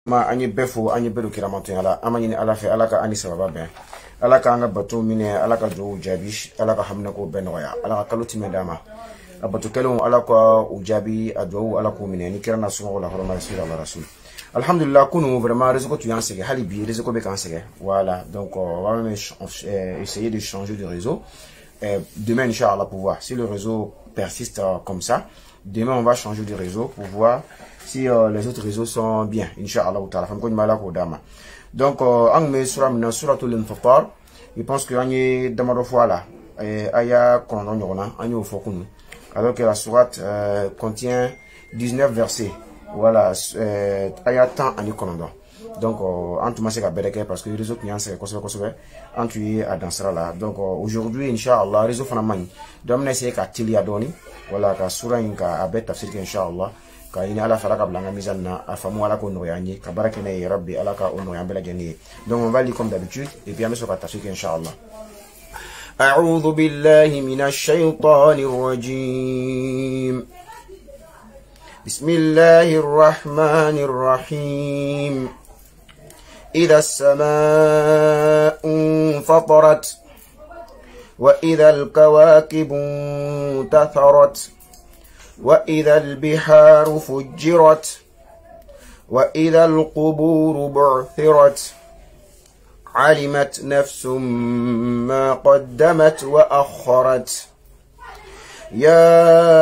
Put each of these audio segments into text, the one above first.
ma anyi befo anyi bedu kiramanto ala amani ala fe ala ka ani sababa ben ala ka anga bato mine ala ka jo jabi ala ka hamna ko benoya ala ka kaluti medama abato kelo ala ko ujabi adwo ala ko mine ni kirana sumo la horoma rasul alhamdulillah kunu vraiment réseau tu en sege hali bi réseau ko be kan sege voilà donc on va même essayer de changer de réseau demain inchallah pour voir si le réseau persiste comme ça. Demain on va changer de réseau pour voir si les autres réseaux sont bien inchallah ta'ala fam ko mala ko dama donc ang me sura min suratul infatar je pense que any damaro fois là aya kono nyona anyo fokunu alors que la sourate contient 19 versets voilà aya temps ani kono donc en tout cas c'est bereke parce que les réseaux qui sont kosobe en tu à dansera là donc aujourd'hui inchallah réseau fana mani donc on essayer ka tilia doni voilà ka sura inka abet tafsir inchallah ka ina ala faraka blanga mizanna afamu ala ko noyani ka barakena ya rabbi ala ka ono yambela jeni donc on va lire comme d'habitude et puis on se tafsir inchallah. أعوذ بالله من الشيطان الرجيم بسم الله الرحمن الرحيم إذا السماء انفطرت وإذا الكواكب انتثرت وإذا البحار فجرت وإذا القبور بعثرت علمت نفس ما قدمت وأخرت يا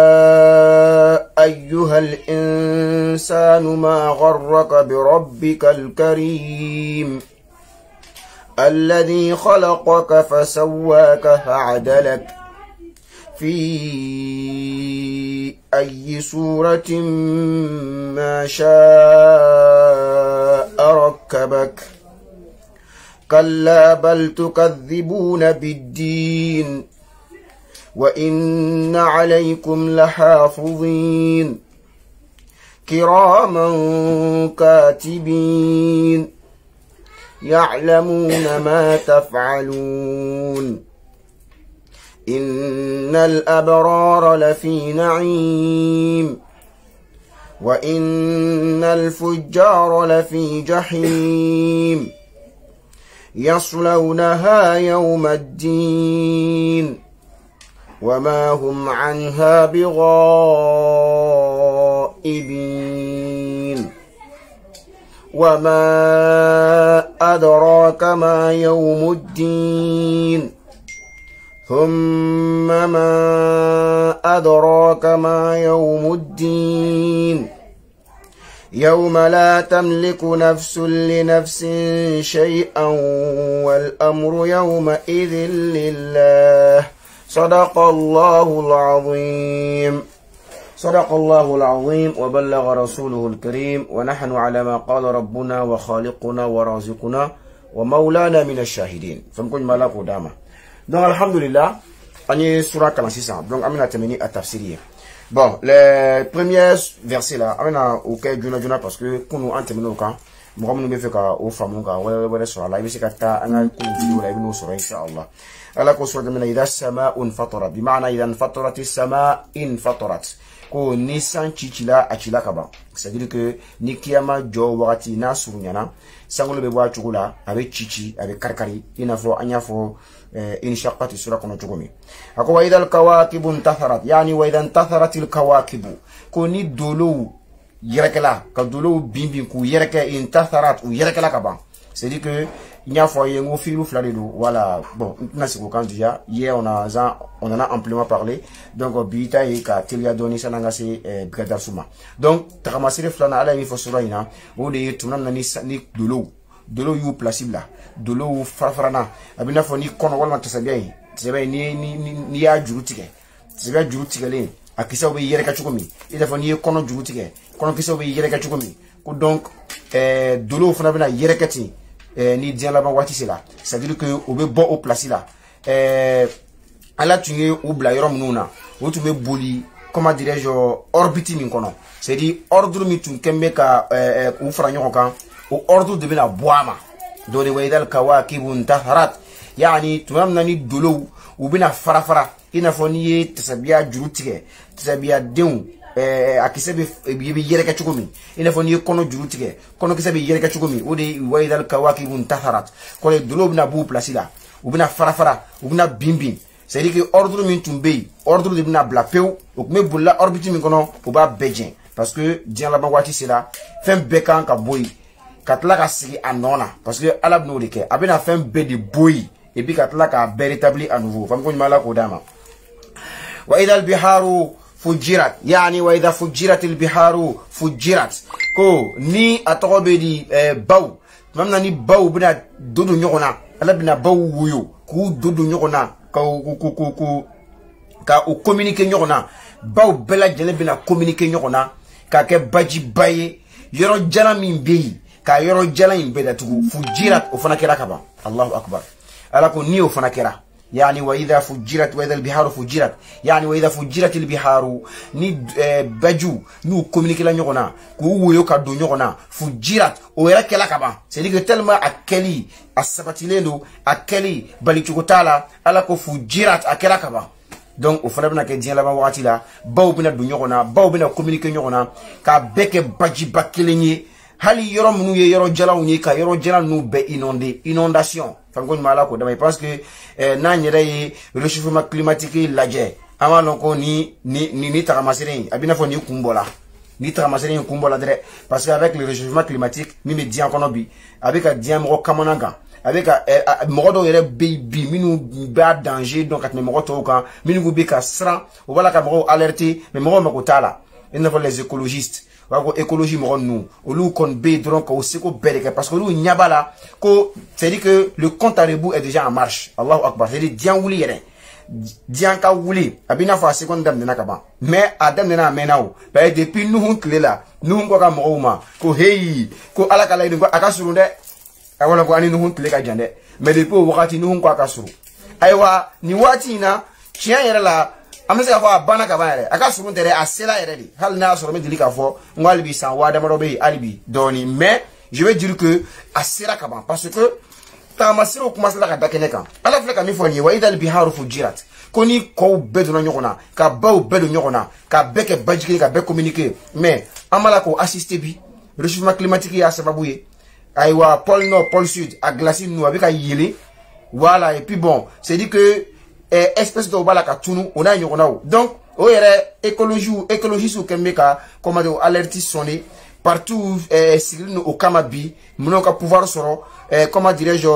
أيها الإنسان ما غرك بربك الكريم الذي خلقك فسواك فعدلك في أي صورة ما شاء ركبك كلا بل تكذبون بالدين وإن عليكم لحافظين كراما كاتبين يعلمون ما تفعلون إن الأبرار لفي نعيم وإن الفجار لفي جحيم يصلونها يوم الدين وما هم عنها بغائبين وما أدراك ما يوم الدين ثم ما أدراك ما يوم الدين يوم لا تملك نفس لنفس شيئا والأمر يومئذ لله صدق الله العظيم صدق الله العظيم وبلغ رسوله الكريم ونحن على ما قال ربنا وخالقنا ورازقنا ومولانا من الشاهدين فمكن ملاك وداما donc alhamdulillah ani sura 46 donc amina temeni à tafsirier. Bon, les premiers versets là, amena auquel juna parce que quand nous entamons quand nous me fait au famu ka wala sur la ibisi kata anga ku video la ibnu sur inshallah. Ala ko sur de ida sama'un fatarat bi maana idan fatarat as-sama' in fatarat ko nisan chichila achila kaba. C'est-à-dire que ni kiyama jo wakati na surunyana sangolo be bwa chukula avec chichi avec karkari ina fo anya fo انشقت السورة كنا تقومي أكو وإذا الكواكب انتثرت يعني وإذا انتثرت الكواكب كوني دولو يركلا كدولو بيم كو يركلا انتثرت ويركلا كبا c'est-à-dire que il y a fois yengo filu fladelo voilà bon na c'est quand déjà hier on en a amplement parlé donc bita et ka telia doni sananga c'est bradar suma donc tramasser flana ala il faut sura ina o de tunam ni dolo yu placable là dolo farfarana abina foni kono wala tasabia ni ya jurutike tasabia jurutike le akisa obe yere ka chukomi ida foni kono jurutike kono kisa obe yere ka chukomi ko donc dolo fana bina yere kati ni dian la ba wati c'est là ça veut dire que obe bon au place là ala tuye ou bla yorom nuna o tu me boli comment dirais-je orbite min kono c'est dit ordre mi tun kembe ka ou franyo kan au ordre de la boama doni waidal kawakibun taharat yani tumamna ni dolo ubina farafara ina foni tasabia jurutike tasabia deun akisɛ bɛ yɛrɛkɛ cogo min i n'a fɔ n'i ye kɔnɔ juru tigɛ kɔnɔkisɛ bɛ yɛrɛkɛ cogo min o de ye wa idal kawakibu intatharat kɔrɔ dolo bɛna b'u place la u bɛna fara fara u bɛna bin bin c'est à dire que ordre min tun bɛ yen ordre de bɛna bila pewu o tun bɛ bolila orbite min kɔnɔ o b'a bɛɛ jɛn parce que diɲɛ laban waati sera fɛn bɛɛ kan ka bɔ yen ka tila ka sigi a nɔ na parce que ala bɛn'o de kɛ a bɛna fɛn bɛɛ de bɔ yen et puis ka tila k'a bɛɛ rétablir à nouveau fam ko ɲuman ala k'o d'a ma wa idal biharu fujirat yani wa idha fujiratil biharu fujirat ko ni a tɔgɔ bɛ di baw tuma min na ni baw bɛna don ɲɔgɔn na ala bɛna baw woyo k'u don ɲɔgɔn na ka u communiquer ɲɔgɔn na baw bɛɛ lajɛlen bɛna communiquer ɲɔgɔn na k'a kɛ bajiba ye yɔrɔ jalan min bɛ yen ka yɔrɔ jalan in bɛɛ datugu fujirat o fana kɛra ka ban Allahu akbar ala ko ni o fana kɛra yani wa idha fujirat wa idha al-biharu fujirat yani wa idha fujirat al-biharu ni baju n'u communiquer la ɲɔgɔn na k'u woyo ka don ɲɔgɔn na fujirat o yɛrɛ kɛla ka ban c'est à dire que tellement a kɛli a sabatilen don a kɛli balicogo t'a la ala ko fujirat a kɛra ka ban donc o fana bɛna kɛ diɲɛ laban wagati la baw bɛna don ɲɔgɔn na baw bɛna communiquer ɲɔgɔn na k'a bɛɛ kɛ bajiba kelen ye hali yɔrɔ minnu ye yɔrɔ jalanw ye ka yɔrɔ jalan ninnu bɛɛ inonder inondation fan ko ɲuman ala k'o dama ye parce que n'an yɛrɛ ye réchauffement climatique lajɛ an b'a lɔn ko ni tagamaseren a b'i n'a fɔ ni kun bɔla ni tagamaseren kun bɔla dɛrɛ parce que avec le réchauffement climatique min bɛ diɲɛ kɔnɔ bi a bɛ ka diɲɛ mɔgɔ kamana kan a bɛ ka mɔgɔ dɔw yɛrɛ bɛ yen bi minnu b'a danger dɔn ka tɛmɛ mɔgɔ tɔw kan minnu bɛ ka siran o b'a la ka mɔgɔw alerter mais mɔgɔw mago t'a la i n'a fɔ les écologistes wa ko écologie mɔgɔ ninnu olu kɔni bɛ yen dɔrɔn k'o seko bɛɛ de kɛ parce que olu ɲɛ b'a la ko c'est à dire que le compte à rebours est déjà en marche Allahu akbar c'est à dire diɲɛ wuli yɛrɛ diɲɛ ka wuli a bɛ i n'a fɔ a seconde daminɛna ka ban mais a daminɛna a mɛnna o parce que depuis Nuhun tile la Nuhun ko ka mɔgɔw ma ko heyi ko ala ka laɲini ko a ka surun dɛ a wala ko ani Nuhun tile ka jan dɛ mais depuis o wagati Nuhun ko a ka surun ayiwa nin waati in na tiɲɛ yɛrɛ la an bɛ se k'a fɔ a banna ka ban yɛrɛ a ka surun tɛ dɛ a sela yɛrɛ de hali n'a y'a sɔrɔ n bɛ deli k'a fɔ n ko hali bi san waa damadɔ bɛ yen hali bi dɔɔnin mais je vais dire que a sera ka ban parce que taamaserew commencé la ka da kɛnɛ kan ala filɛ ka min fɔ nin ye wa idal biharu fujirat ko ni kɔw bɛɛ donna ɲɔgɔn na ka baw bɛɛ don ɲɔgɔn na ka bɛɛ kɛ baji kelen ka bɛɛ communiquer mais an b'a la k'o assister bi réchauffement climatique y'a sababu ye ayiwa pôle nord pôle sud a glace ninnu a bɛ ka yɛlɛ voilà et puis bon c'est dire que espèce dɔw b'a la ka tunu o n'a ɲɔgɔnnaw donc o yɛrɛ écologistes kɛn bɛ ka comment dire alerte sonner partout sigilen o kama bi minnu ka pouvoir sɔrɔ comment dirais-je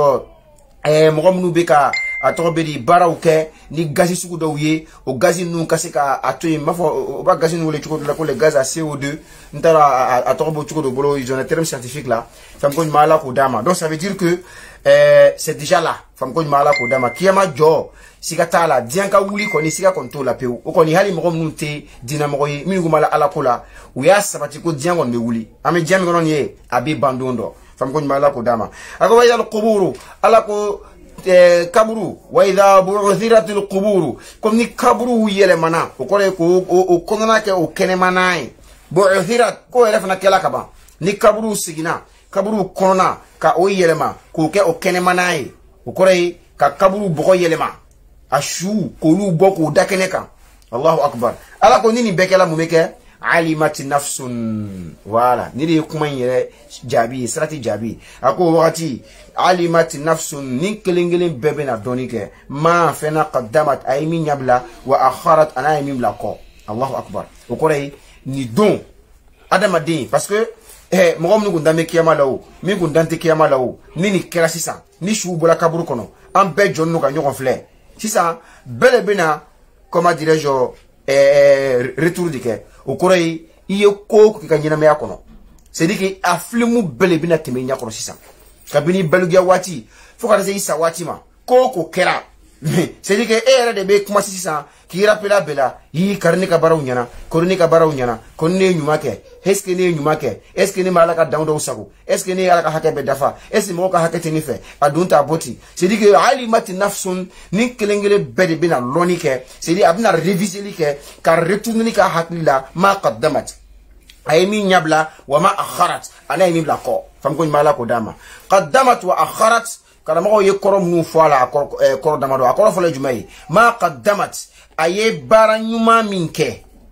mɔgɔ minnu bɛ ka a tɔgɔ bɛ di baaraw kɛ ni gazi sugu dɔw ye o gazi ninnu ka se ka a to yen n b'a fɔ o b'a gazi ninnu wele cogo dɔ la ko les gaz à CO2 n t'a dɔn a tɔgɔ b'o cogo dɔ bolo ils ont un terme scientifique là fɛn ko ɲuman ala k'o d'a ma donc ça veut dire que c'est déjà là fɛn ko ɲuman ala k'o d'a ma kiyama jɔ siga t'a la diɲɛ ka wuli kɔni siga kɔni t'o la pewu o kɔni hali mɔgɔ minnu tɛ diinɛmɔgɔ ye minnu kuma la ala ko la u y'a sabati ko diɲɛ kɔni bɛ wuli an bɛ diɲɛ min kɔnɔ nin ye a bɛ ban don dɔ fɛn ko ɲuman ala k'o d'a ma a ko wa yala kuburu ala ko kaburu wa idha bu'thiratil quburu comme ni kaburu yɛlɛmana o kɔrɔ ye ko o kɔnɔna kɛ o kɛnɛmana ye bu'thirat ko yɛrɛ fana kɛla ka ban ni kaburu siginna kaburu kɔnɔna ka o yɛlɛma k'o kɛ o kɛnɛmana ye o kɔrɔ ye ka kaburu bɔgɔ yɛlɛma a su k'olu bɔ k'o da kɛnɛ kan Allahu akbar ala ko ni nin bɛɛ kɛla mun bɛ kɛ alimati nafsun voilà ni de ye kuma in yɛrɛ jaabi ye sirati jaabi a ko wagati alimati nafsun ni kelen kelen bɛɛ bɛna dɔɔni kɛ ma fɛnɛ qaddamat a ye min ɲabila wa akharat a n'a ye min bila kɔ Allahu akbar o kɔrɔ ye nin don adamaden parce que mɔgɔ minnu kun dan bɛ kiyama la o min kun dan tɛ kiyama la o ni nin kɛra sisan ni suw bɔra kaburu kɔnɔ an bɛɛ jɔnnen don ka ɲɔgɔn filɛ sisan bɛɛ de bɛna comment dirais-je retour de kɛ o kɔrɔ ye i ye ko k'i ka ɲɛnamaya kɔnɔ c'est à dire que a filimu bɛɛ de bɛna tɛmɛ i ɲɛ kɔrɔ sisan kabini balugiya waati fo ka taa se i sa waati ma ko ko kɛra c'est à dire que e yɛrɛ de bɛ kuma sisan k'i rappela bɛɛ la yii kari ne ka baaraw ɲɛna kori ne ka baaraw ɲɛna kori ne ye ɲuman kɛ est ce que ne ye ɲuman kɛ est ce que ne ma ala ka dan dɔw sago est ce que ne ye ala ka hakɛ bɛɛ dafa est ce que mɔgɔw ka hakɛ tɛ ne fɛ a don t'a bɔ ten c'est à dire que alimati nafsun ni kelen kelen bɛɛ de bɛna lɔnni kɛ c'est à dire a bɛna réviseli kɛ ka retourneli k'a hakili la ma qaddamat a ye min ɲabila wa ma akharat a n'a ye min bila kɔ faamu ko ɲuman ala k'o d'a ma qaddamat wa akharat karamɔgɔw ye kɔrɔ minnu fɔ a la kɔrɔ damadɔ a kɔrɔ fɔlɔ ye jumɛn ye ma qaddamat a ye baara ɲuman min kɛ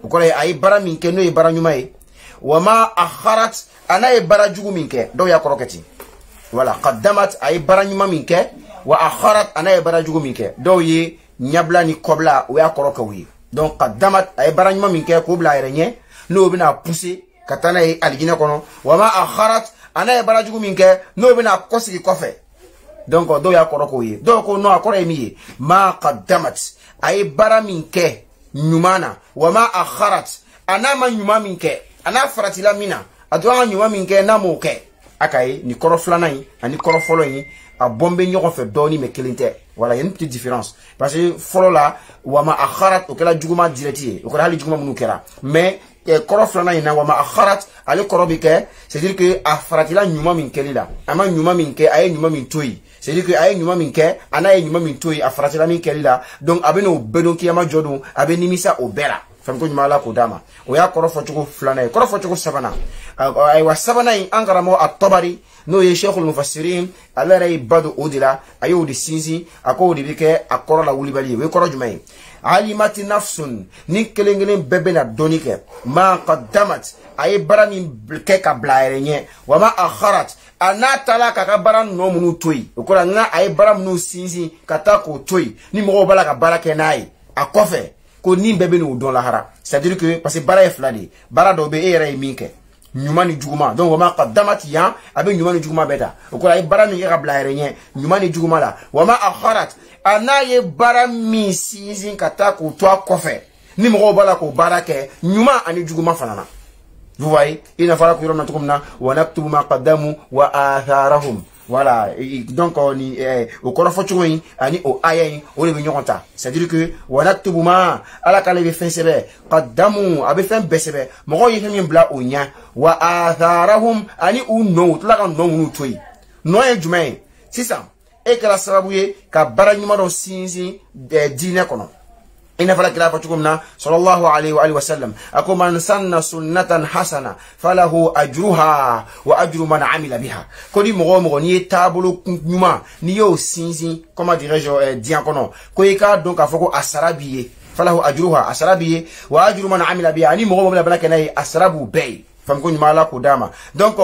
ukora ay bara min ke no e bara nyuma e wama akharat ana e bara jugu min ke do ya koroketi wala qaddamat ay bara nyuma min ke wa akharat ana e bara jugu min ke do yi nyabla ni kobla o ya koroka wi donc qaddamat ay bara nyuma min ke ko bla renye no bina pousser katana e aljina kono wama akharat ana e bara jugu min ke no bina kosi kofe donc do ya koroko wi do ko no akora emi ma qaddamat ay bara min ke nyumana wama akharat ana ma nyuma min ke ana faratila mina adwa nyuma min ke na mo ke akaye ni koro flana yi ani koro folo yi a bombe ñoko fe doni me kelinte voilà il y a une petite différence parce que folo la wama akharat o kala juguma direti o kala hali juguma munu kera mais koro flana yi na wama akharat ale koro bi ke c'est dire que a faratila nyuma min kelila ama nyuma min ke ay nyuma min toyi c'est dire que ay nyuma min ke ana ay nyuma min toyi a faratila min kelila donc abeno bedo kiyama jodu abeni misa o bera fam ko nyuma la ko dama o ya koro fo chugo flana koro fo chugo sabana ay wa sabana yi angara mo at-Tabari no ye sheikhul mufassirin ala ray badu udila ayo di sinzi ako di bike akoro la wuli bali we koro jumay alimati nafsun ni kelengelen bebena donike ma qaddamat ay barani ke ka blairenye wama akharat ana tala ka baran no munu toyi ko la nga ay baram no sinzi kata ko toyi ni mo bala ka barake nai akofe ko ni bebe no don la hara c'est à dire que parce que bara e fladi bara do be era minke nyumani juguma donc wama qaddamat ya abe nyumani juguma beta ko ay bara mi ga blaire nye nyumani juguma la wama akharat ana ye bara mi sinzi kata ko to kofe ni mo bala ko barake nyuma ani juguma fanana vous voyez il na fala ko yoro comme na wa naktubu ma qaddamu wa atharahum voilà donc on y au korofo chuyi ani o ayen o le nyonta c'est à dire que wa naktubu ma ala kala be fin sebe qaddamu abe fin besebe mo yi fin bla o nya wa atharahum ani u no tla kan no nu toyi no e jumai sisa e kala sababu ye ka baranyuma do sinzi dine kono ina fala kila fatukumna sallallahu alaihi wa alihi wasallam ako man sanna sunnatan hasana falahu ajruha wa ajru man amila biha kodi mo ni tabulu nyuma ni yo sinzi comment dirais-je dian kono ko yika donc afoko asarabiye falahu ajruha asarabiye wa ajru man amila biha ni mo la bala kenay asrabu bay fam ko nyuma la ko dama donc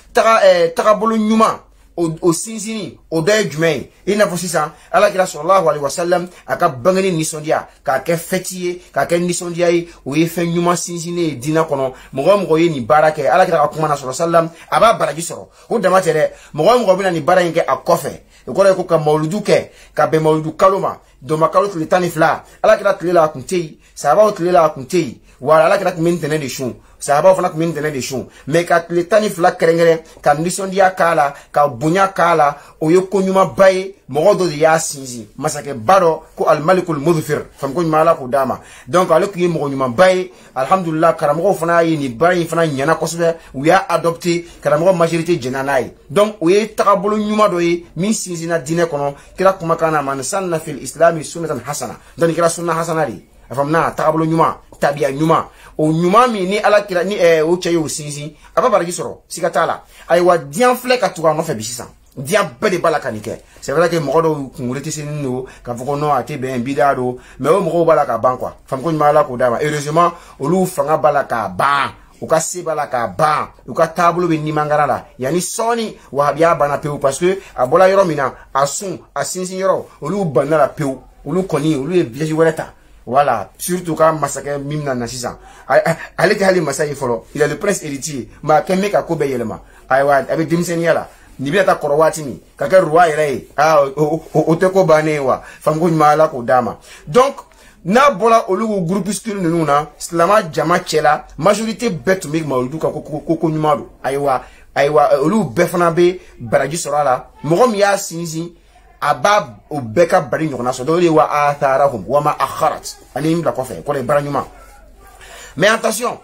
taka bulu nyuma o sinzini o day jumay ina fo sisan ala kira sallallahu alaihi wasallam aka bangani nisondia ka ke fetiye ka ke nisondia yi o ye fen nyuma sinzini dina kono mo ye ni barake ala kira akuma na sallallahu alaihi wasallam aba baraji soro o dama tere mo bina ni bara yinke akofe ko re ko ka mawludu ke ka be mawludu kaloma do makalo tletani fla ala kira tlela kuntei sahaba tlela kuntei wala ala kira min tene de chou sahaba fana min tene de chou mais ka tletani fla kerengere ka nisondia kala ka bunya kala o yoko nyuma baye mogodo ya sinzi masake baro ko al malikul mudhfir fam ko mala ko dama donc ale ko yimo nyuma baye alhamdulillah karamo fana yi ni baye fana nyana kosbe uya adopter karamo majorité jenanai donc o ye takabulu nyuma do yi min sinzi na dine kono kira kuma kana man sanna fil islami sunnatan hasana donc kira sunna hasana ri afamna takabulu nyuma tabia nyuma o nyuma mi ni ala kira ni o cheyo sinzi aba baragi soro sikatala ay wa dian fle ka tuwa no fe bisisa dian bede bala kanike c'est vrai que mogodo nguleti sinu ka foko no ate ben bidado mais o mogo bala ka ban quoi fam ko nyuma la ko dama heureusement olu fanga bala ka ban uka sibala ka ban uka tabulu be ni mangara la yani soni wahabia bana peu parce que abola yoro mina asun asinsi yoro olu banala peu olu koni olu e biaji weleta. Voilà, surtout quand massacre mimna nasisa. Allez hali masai folo. Il a le prince héritier. Ma kemme ka kobe yelema. Aywa avec dimseni yala. Ni biata korowati ni. Kaka roi ere. Oteko banewa. Famgo nyala ko dama. Donc na bola olugo groupuscule nuna slama jama chela majorité betu mig mauludu ka koko nyumado. Aywa olu befana be baraji sorala. Mogom ya sinzi abab o beka bari nyona so dole wa atharahum wa ma akharat ani mla ko fe ko le baranyuma mais attention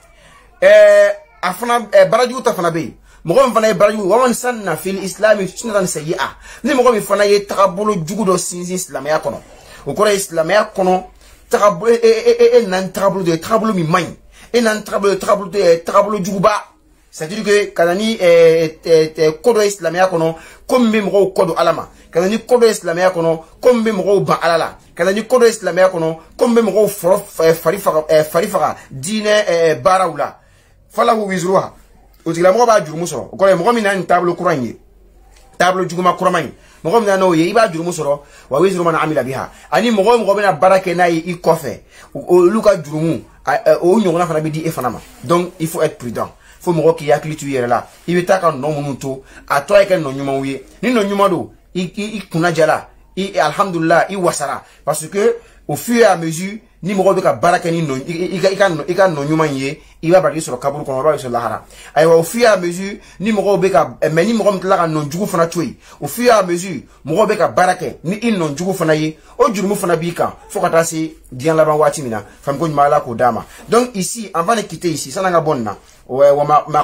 afana baraju ta fana be mo ko fana baraju wa man sanna fil islam sunnatan sayyi'a ni mo ko fana ye takabulu jugudo sinzi islam ya kono o ko islam ya kono takabulu nan takabulu de takabulu mi man nan takabulu juguba c'est-à-dire que kanani kodo islamia kono kombe mo kodo alama kanani kodo islamia kono kombe mo ban alala kanani kodo islamia kono kombe mo farifa dine barawla falahu wizruha utigla mo ba jurumu soro ko le mo mi nan tableau courant tableau juguma kuramani mo mi nano ye iba jurumu soro wa wizru man amila biha ani mo bena barake na i kofe o luka jurumu o nyongna fana bi di e fana ma. Donc il faut être prudent. Faut mo ki yakli tu yere la ibita kan no munuto ato ay kan no nyuma wi ni no nyuma do i kuna jala i alhamdulillah i wasara parce que au fur et à mesure ni mo be ka baraka ni no i kan no nyuma ye i ba bari sur kaburu kono ba sur lahara ay au fur et à mesure ni mo be ka mais ni mo mtla kan no jugu fana tuyi au fur et à mesure mo be ka barake ni in no jugu fana ye o jurmu fana bi kan fo ka ta si dian laban wati mina fam ko nyuma la ko dama. Donc ici avant de quitter ici ça nga bonna وما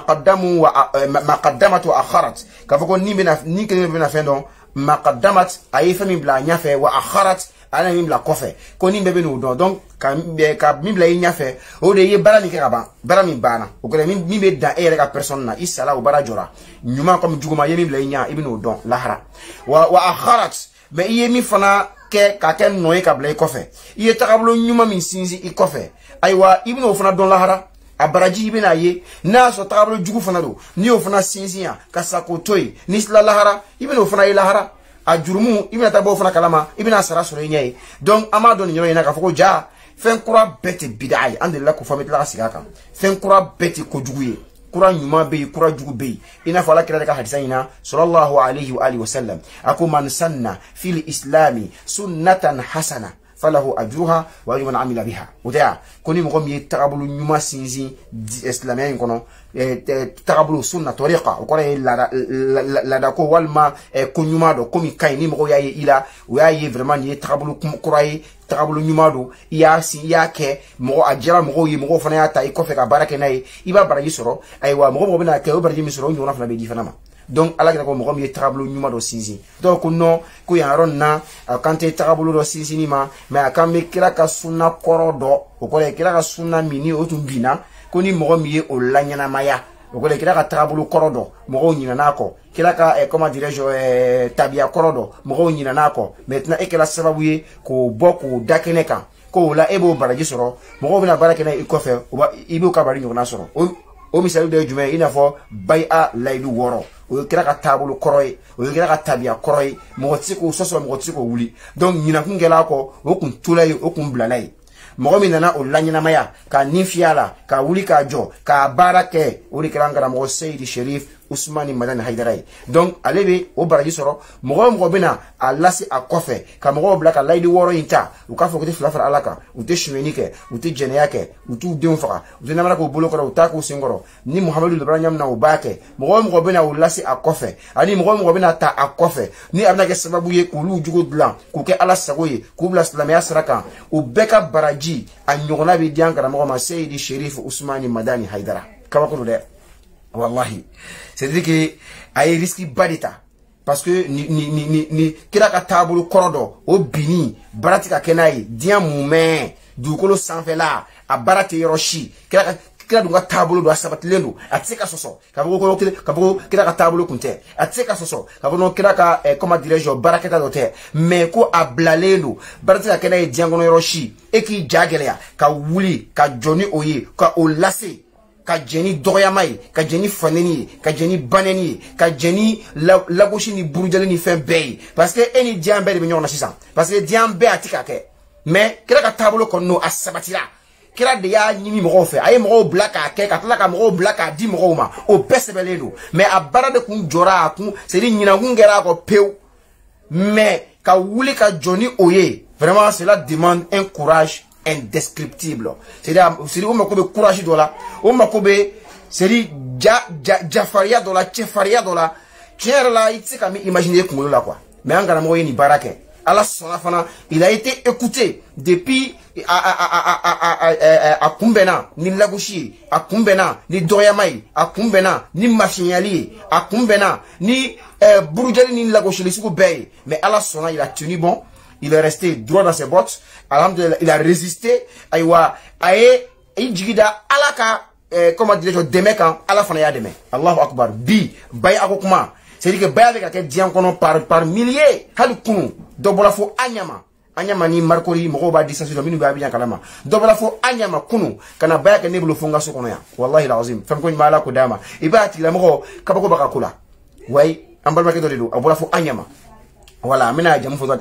قدمت واخرت كفكو ني كلمه بنا فندون ما قدمت اي فمي بلا نيافه واخرت انا مي بلا كوفه كوني بيبي نو دون دونك كا مي بلا نيافه او دي برا مي كابا برا مي بانا او كلا مي بي دا اي ركا بيرسون نا اسلا او برا جورا نيوما كوم جوغما يمي بلا نيا ابي نو دون لاهرا واخرت ما يمي فنا ka ken noy ka bla koffe iye takablo nyuma min sinzi i koffe aywa ibno fana don lahara abaraji ibina ye na so takablo jugu fana do ni o fana sinziya ka sakotoy ni sla lahara ibno fana i lahara a jurumu ibina tabo fana kalama ibina sara soro nyai. Donc ama don nyoro ina ka foko ja fen kura beti bidai andela ko famit la sigaka fen kura beti ko jugu ye kura nyuma be kura jugu be ina fala kira ka hadisa ina sallallahu alayhi wa alihi wasallam aku man sanna fil islami sunnatan hasana falahu ajruha wa ajru man amila biha udaa koni mo mi takabulu nyuma sinzi islamien kono takabulu sunna tariqa ko la da ko walma ko nyuma do komi kay ni mo yaye ila yaye vraiment ni takabulu kurai takabulu nyuma do ya si yake mo ajira mo yi mo fana ya ta ko fe ka barake nay iba baraji soro aywa mo bina ke o baraji mi soro nyona fana be di fana ma. Donc ala ko mo mi takabulu nyuma do sinzi donc no ko yaron na kante takabulu do sinzi ni ma mais akambe kira ka sunna korodo o ko le kira ka sunna mini o tumbina ko ni mo mi o lanyana maya o ko le kira ka takabulu korodo mo nyina nako kira ka comment dirais-je tabia korodo mo nyina nako maintenant e kala sababu ye ko boku dakeneka ko la ebo baraji soro mo bina barake na ikofe ibu ka bari nyona soro o misali de jume ina fo bai'a laidu woro o kira ka tabulu koroy o kira ka tabia koroy mo tsiko soso mo tsiko wuli. Donc nyina kungela ko o kun tulay o kun blalay mo mi nana o lanyina maya ka nifiala ka wuli ka jo ka barake o kira ngara mo Seydi Sherif Ousmane Madani Haydaray. Donc alebe o baraji soro mo bena alasi akofe ka mo blaka laidi woro inta u ka fokoti flafara alaka u te shmenike u te jeneyake u tu demfaka u te namara ko bolokora u ta ko singoro ni Muhammadu Ibrahim na u bake mo bena u lasi akofe ani mo bena ta akofe ni abna ke sababu ye ko lu jugo blanc ko ke ala sagoye ko bla islamia saraka u beka baraji anyogona bi diankara mo ma Seydi Sherif Ousmane Madani Haydara kaba ko de wallahi c'est-à-dire que ay risque badita parce que ni kira ka tabulu korodo o bini barati ka kenai dia mume du kolo sanfela a barati yoroshi kira dunga tabulu do asabatlendo atseka soso kaboko kira ka tabulu kunte atseka soso kabono kira ka comment dirais-je baraketa dote mais ko ablalendo barati ka kenai dia ngono yoroshi eki jagelea ka wuli ka joni oye ka olase ka jeni doyamai ka jeni faneni ka jeni baneni ka jeni lagoshi ni burujale ni fen bay parce que eni diambe de ñona sisan parce que diambe atika ke mais kira ka tabolo ko no asabatira kira de ya nyimi mo fe ay mo blaka ke ka tlaka mo blaka di mo ma o besebelelo mais abara de kun jora kun c'est dit nyina ngera ko pew mais ka wuli ka joni oye vraiment cela demande un courage indescriptible. C'est-à-dire on m'a courage de là, on m'a c'est-à-dire jafaria de la chefaria de la tiens là il s'est comme imaginer comme là quoi mais en gagnant ni barake Allah sonafana il a été écouté depuis à Kumbena ni Lagoshi à Kumbena ni Doyamai à Kumbena ni Machinali à Kumbena ni Burujali ni Lagoshi les sous bay mais Allah sona il a tenu bon. Il est resté droit dans ses bottes. Alhamdulillah, il a résisté. Aïwa, aïe, jigida alaka comment dirais-je demain quand ala fana ya demain Allahu akbar bi bay akokuma c'est-à-dire que bay avec quel dian kono par milliers hal kunu dobola fo anyama ni markori mo ba distance do minu ba bien kalama dobola fo anyama kunu kana bay ka nebulu fonga so kono ya wallahi alazim fam ko mala ko dama ibati la mo kabako baka kula way ambal ma ke do do dobola fo anyama voilà mina jamu fo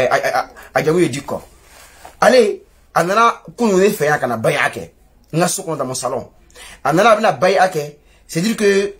a jamu yediko allez anana kunu ne fe ya kana bay ake ngaso kono da mon salon anana bina bay ake c'est dire que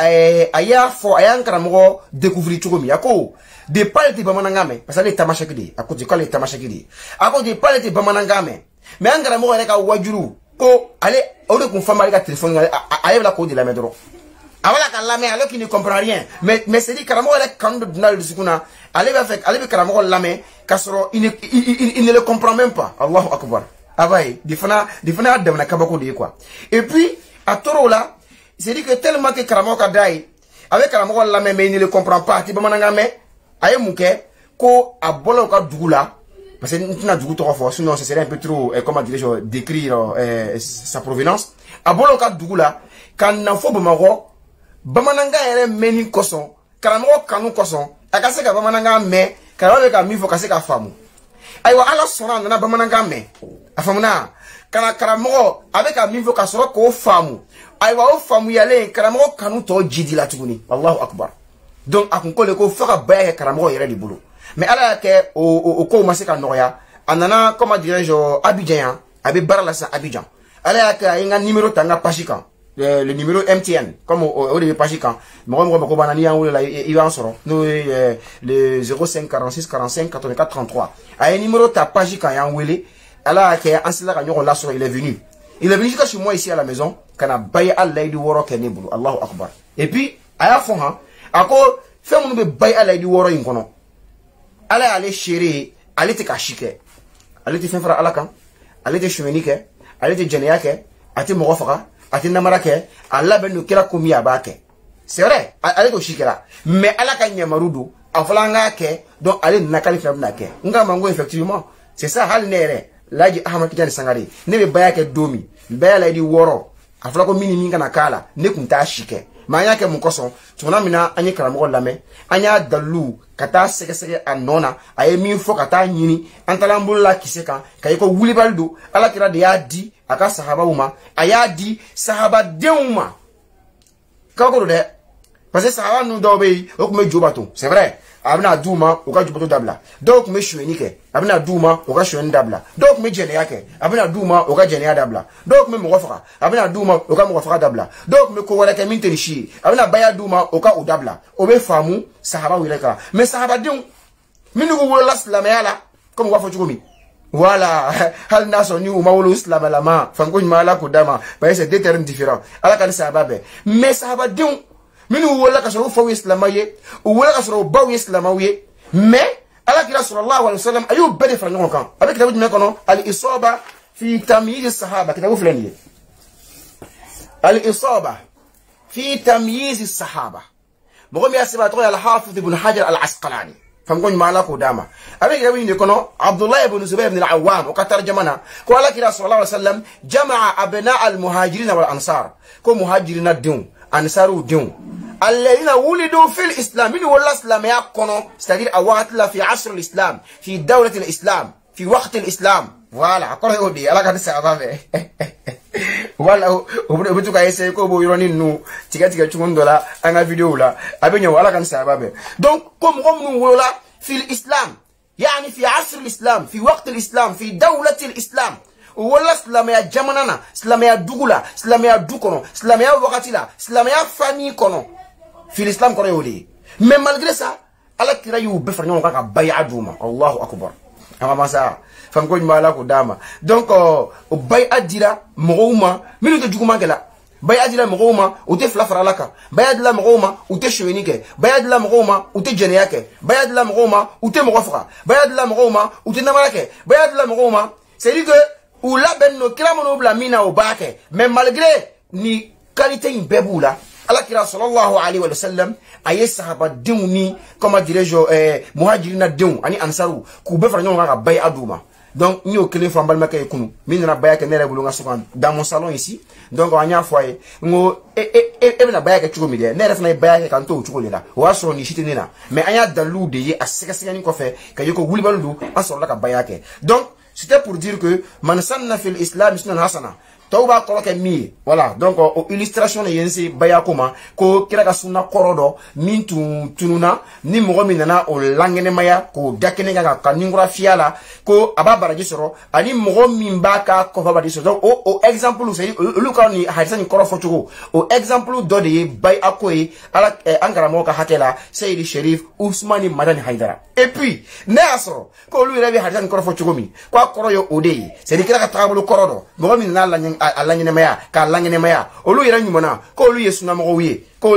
aya fo aya nkara mo découvrir tugomi yako de parler de bamanangame parce que les tamashakidi à cause de quoi les tamashakidi à cause de parler de bamanangame mais angara mo reka wajuru ko allez au lieu qu'on fasse mal téléphone allez la code de la métro awala kalame alors qu'il ne comprend rien mais c'est dit karamo rek quand dans le sikuna allez va faire allez karamo lame kasoro il ne le comprend même pas Allahu akbar avay difana dem na kabako de quoi et puis à toro là c'est dit que tellement que karamo kadai avec karamo lame mais il ne le comprend pas ti bamanangame aye muke ko abolo ka dugula parce que n'tina dugu to fo sinon ce serait un peu trop comment dirais-je décrire sa provenance abolo ka dugula kan na fo bamako bamananga ere meni koson karamo kanu koson akase ka bamananga me karamo ka mi fo kase ka famu aywa ala sona na bamananga me afamuna kana karamo avec ka mi fo ka soro ko famu aywa o famu yale karamo kanu to jidi la tuguni Allahu akbar donc akunko le ko faka baye karamo yere di bulu mais ala ke o ko masika noya anana comment dirais-je Abidjan abi barala sa Abidjan ala ke inga numéro tanga pashikan le numéro MTN comme au début pashikan mo ko banani ya wala il va en soro no le 05 46 45 84 33 ay numéro ta pashikan ya wele ala ke ansila ka nyoko la soro il est venu jusqu'à chez moi ici à la maison kana baye Allah di woro ke ne bulu Allahu akbar et puis aya fon ha ako fe mun be baye Allah di woro yin kono ala ale chéri ale te kashike ale te fenfara ala kan ale te shumenike ale te jeniya ke ati mo faka ati namara ke alla ben no kila komi abake c'est vrai ale to shikera mais ala kan nyamarudu afalanga ke donc ale nakali fabna ke nga mango effectivement c'est ça hal nere laji ahmad kitani sangari ne be bayake domi bayala di woro afala ko mini minga nakala ne kunta shike manya ke mukoso tuna mina anyi karamo lame anya dalu kata sege anona aye min fo kata nyini antalambula kiseka kayiko wulibaldo ala kira de yadi aka sahaba uma ayadi sahaba deuma kako de parce que sahaba nu dobe o kuma jobato c'est vrai abna duma o ka jobato dabla donc me chouenike abna duma o ka chouen dabla donc me jene yake abna duma o ka jene ya dabla donc me mofaka abna duma o ka mofaka dabla donc me ko wala ke min terishi abna baya duma o ka o dabla o be famu sahaba wileka mais sahaba deum minu ko wala islamala comme wa fo chumi voilà hal naso ni o mawlo islam la ma fam ko mala ko dama ba c'est deux termes différents ala kan sahaba be mais sahaba deum minu wala ka so fo islamaye o wala ka so baw islamaye mais ala kira sallallahu alayhi wasallam ayu bade fra ngon kan avec kitabu me kono al isaba fi tamyiz as-sahaba kitabu fulani al isaba fi tamyiz as-sahaba mogomi asaba to al hafiz ibn hajar al asqalani fam gon mala ko dama avec kitabu ni kono abdullah ibn zubayr ibn al-awwam o ka tarjamana ko ala kira sallallahu alayhi wasallam jamaa abna al muhajirin wal ansar ko muhajirin dun ansaru dun الذين ولدوا في الإسلام من ولا إسلام يكونوا c'est-à-dire وقت لا في عصر الإسلام في دولة الإسلام في وقت الإسلام voilà أقول هودي على كذا سبب voilà وبتوكا يسيكو بيروني نو تيجي تشوفون دولا أنا فيديو لا أبيني على كذا سبب donc comme ولا في الإسلام يعني في عصر الإسلام في وقت الإسلام في دولة الإسلام ولا إسلام يا جماننا إسلام يا دوغلا إسلام يا دوكونو إسلام يا وقتلا إسلام يا فاني كونو في الإسلام كوري ولي mais malgré ça ala kira yu be fa nyon ka bay'a duma Allahu akbar ama masa fam ko mala ko dama donc o bay'a dira mouma minu to juguma gela bay'a dira mouma o te fla faralaka bay'a dira mouma o te chwenike bay'a dira mouma o te jeneyake bay'a dira mouma o te mogofra bay'a dira mouma o te namarake bay'a dira mouma c'est dit que ou la ben no kila mono bla mina o bake mais malgré ni qualité imbebula ala kira sallallahu alayhi wa sallam aye sahaba dewni comment dirais-je muhajirina dew ani ansaru ku be fra nyon ka bay aduma Donc, nous, au fois, on va le kunu. Minna baya ke nere bulunga sokan dans mon salon ici. Donc, on a un foyer. Ngo, na baya ke chuko mide. Nere fana baya ke kanto chuko lila. Wa so ni shite nina. Mais anya dalou de ye, a seka ni kofe, ka yoko wulibalu, an so la ka baya ke. Donc, c'était pour dire que, man sanna fil islam, sunan hasana. Tauba koloke mi voilà donc illustration ne yensi baya kuma ko kira ka sunna korodo min tununa ni mogo min nana o langene maya ko dakene ga ka ningura fiala ko aba baraji soro ani mogo min ba ka ko fa baraji soro o exemple c'est lu ka ni hadisa ni koro fotugo o exemple do de bay akoy ala angara mo ka hakela Sayyid Sharif Ousmane Madani Haidara et puis ne asoro ko lu rebi hadisa ni koro fotugo mi ko koro yo ode c'est di kira ka tabulu korodo mogo min nana alangene maya ka alangene maya olu yera nyumana ko olu yesuna mo wiye ko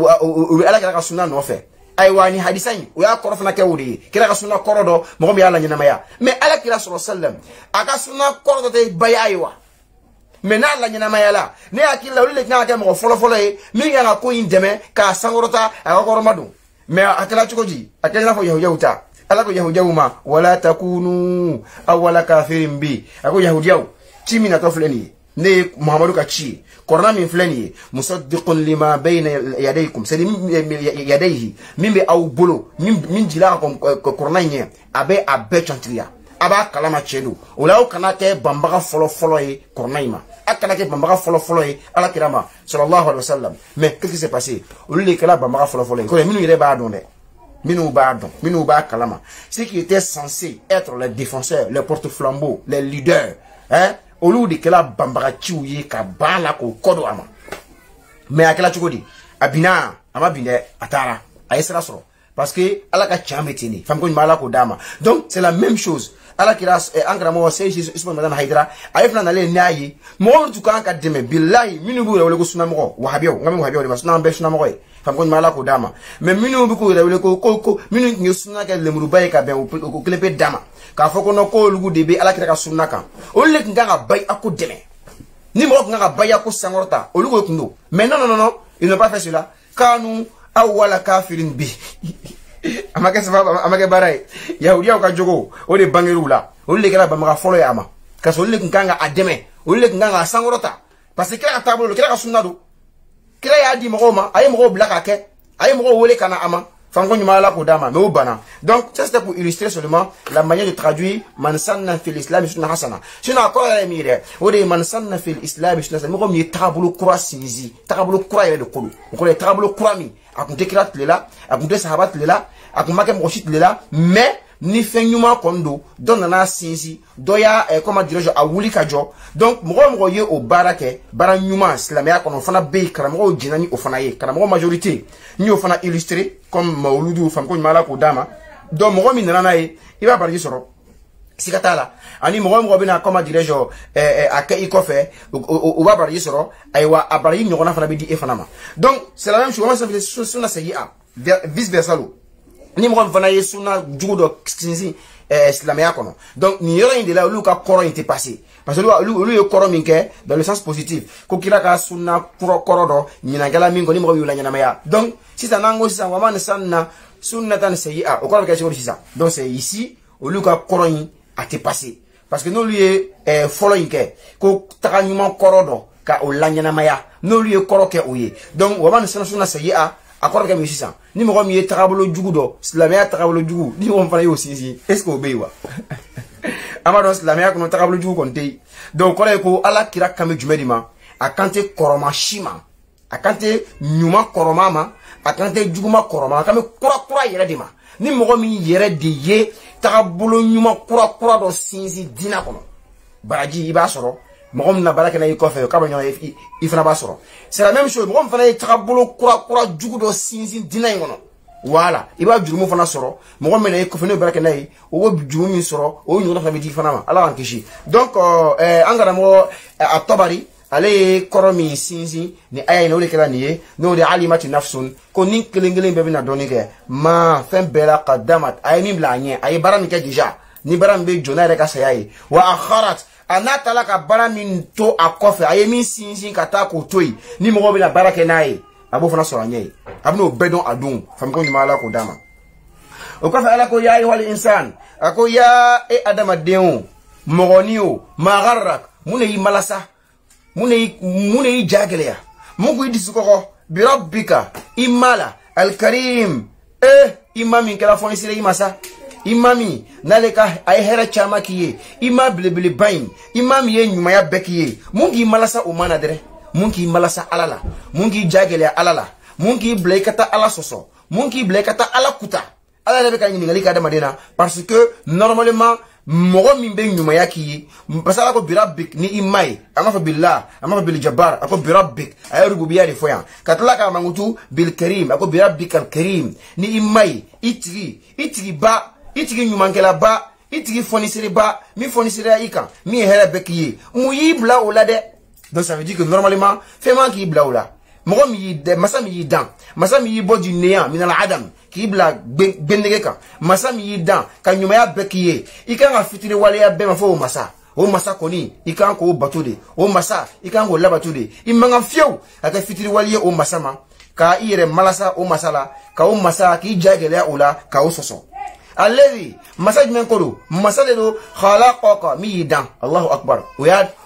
olu ala ka sunna no fe ay wani hadisani o ya korofna ke wudi kira ka sunna korodo mo bi ala nyina maya mais ala kira sallam aka sunna korodo te bayaiwa mais na ala nyina maya la ne akilla olu le kana ke mo folo e mi nga ko indeme ka sangorota aka koromadu mais akala chukoji akala fo yahuda ala ko yahuda uma wala takunu awala kafirin bi ako yahudiyaw chimi na tofleni ne Muhammadu kachi korona min fleni musaddiqun lima bayna yadaykum sadi yadayhi mimbe aw bolo min jila ko korona nye abe chantriya aba kalama chedu olaw kana ke bambaga folo e korona ima akana ke bambaga folo e ala kirama sallallahu alaihi wasallam mais qu'est-ce qui s'est passé au lieu que la bambaga folo ko minu yere ba donde minu ba kalama ce qui était censé être les défenseurs les porte-flambeaux les leaders hein au lieu de que la bambara chiouye ka bala ko kodo ama mais akela chukodi abina ama bine atara aisra soro parce que ala ka chametini fam ko mala ko dama donc c'est la même chose ala kira angra mo sey Ousmane Madani Haidara ayefna na le nayi mo tu kan ka deme billahi minu bu wala ko sunna mo wahabiyo ngam wahabiyo de sunna be sunna mo fam ko mala ko dama mais minu bu ko wala ko minu ngi sunna ka le muru bay ka be ko klepe dama ka foko no ko lugu debe ala kira ka sunna kan o le nga bay ako deme ni mo nga bay ako sangorta o lugu kundo mais non il n'a pas fait cela kanu awala kafirin bi amake sababa amake barai yahudiya ka jogo o de bangerula o le kira ba maka folo ya ama ka so le nga ademe o le nga sangorta parce que kira tabolo kira ka sunna do kira ya di mo ma ay mo blaka ke ay mo wole kana ama donc ça c'était pour illustrer seulement la manière de traduire man sanna fil islam sunna hasana sinon encore mire o de man sanna fil islam sunna hasana mo mi tabulu kura sinzi tabulu kura ile de kulu ko le tabulu kura mi akunte kirat lela akunte sahabat lela akumake moshit lela mais ni fenyuma kondo don na sinzi doya comment dirais-je a wuli kajo donc mo ye o barake bara nyuma islamia kono fana be karamo jinani o fana ye karamo majorité ni o fana illustré comme mauludu fam ko mala ko dama donc mo mi nana ye iba barji soro sikatala ani mo bina comment dirais-je akay ko fe o ba barji soro aywa abari nyona fana be di e fana ma donc c'est la même chose on ça sunna sayyi'a vice versa lo ni mo fana ye sunna jugo sinzi islamia kono donc ni yoro inde la lu ka koro inte passé parce que lu yo koro minke dans le sens positif ko kila ka sunna koro do nyinangala mingo ni mo yula nyana maya donc si ça nango si ça waman sanna sunnatan sayyi'a o ko ka chori ça donc c'est ici au lu ka koro yi a te passé parce que no lui following ke ko taka nyuma koro do ka o lanyana maya no lui koro ke oye donc waman sanna sunna sayyi'a akor ka mi sisan ni mo mi taxabolo jugu do islamia taxabolo jugu ni mo fana yo sisi est ce que obeywa amado islamia ko taxabolo jugu kon tey donc ko ala kira kame jumedima akante koroma shima akante nyuma koroma ma akante juguma koroma kame kura yere dima ni mo mi yere de ye taxabolo nyuma kura do sinsi dina kono baraji iba soro mogom na baraka na ikofe ka banyo ifana basoro c'est la même chose mogom fana takabolo kura jugu do sinzin dina ngono voilà iba jurumu fana soro mogom na ikofe no baraka na o jurumu min soro o nyono fana bi fana ma ala an kishi donc angara mo atobari ale koromi sinzin ni aya no le kala ni no de alimati nafsun ko nin kelengelen be na donike ma fen bela qaddamat ay nim la nye ay baram ke deja ni baram be jona reka sayayi wa akharat anatala ka bara min to akofe aye min sinsin kata ko toyi ni mo be na barake nayi abo fana so anyai abno bedon adun fam ko nyuma ala ko dama o ko fa ala ko yayi wal insan ako ya adama deun mogonio magharrak mune malasa mune jageleya mungu idisukoko birabbika imala alkarim imami kala fonisire imasa imami naleka ay hera chama kiye ima bilibili bain imami ye nyuma ya bekiye mungi malasa umana dere mungi malasa alala mungi jageleya alala mungi blekata ala soso mungi blekata ala kuta ala lebe ka nyingali ka damadena parce que normalement mogo min be nyuma yaki pasala ko birabbik ni imai ama fa billah ama fa bil jabbar ako birabbik ay rububiyya de foyan katla ka mangutu bil karim ako birabbik al karim ni imai itigi ba itigi nyuma ngela ba itigi fonisiri ba mi fonisiri aika mi hera bekiye mu yibla olade donc ça veut dire que normalement fait man ki yibla ola mogo mi de masami yidan masami yibo du néant min al adam kibla bendegeka masami yidan kanyuma ya bekiye ikanga fitiri wale ya bema fo masa o masa koni ikanga ko batude o masa ikanga ko labatude imanga fieu aka fitiri wale o masama ka ire malasa o masala ka o masa ki jagele ola ka o soso alladhi masaj men kodo masalelo khalaqaka mi yidan Allahu akbar o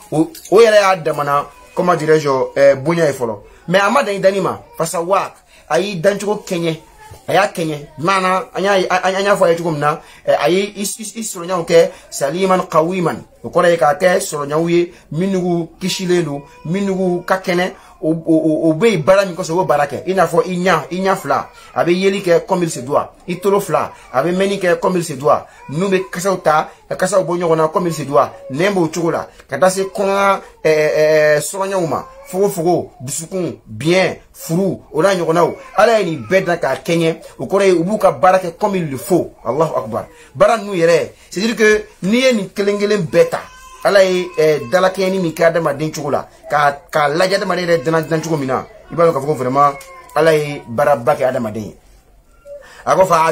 ya adamana comment dirais-je bunya ifolo mais amada idanima fasawak ayi danchuko kenye aya kenye mana anya fo ayatukum na ayi isro nyaw ke saliman qawiman ko re ka ke soro nyawye minugu kishilelu minugu kakene o be barami ko so barake ina fo inya fla abe yeli ke comme il se doit itolo fla abe meni ke comme il se doit nube kasauta kasau bonyo na comme il se doit nembo chukula katase kona soro nyawuma fogo bisukun bien furu ora nyogonao ala ni bedna ka kenye ukore ubuka barake comme il le faut Allahu akbar baran nu yere c'est dire que niye ni kelengelen beta ala yi dalakeni mi ka dama den chukula ka laja dama de dan chuko mina ibalo ka fogo vraiment ala yi barabake adama den ako fa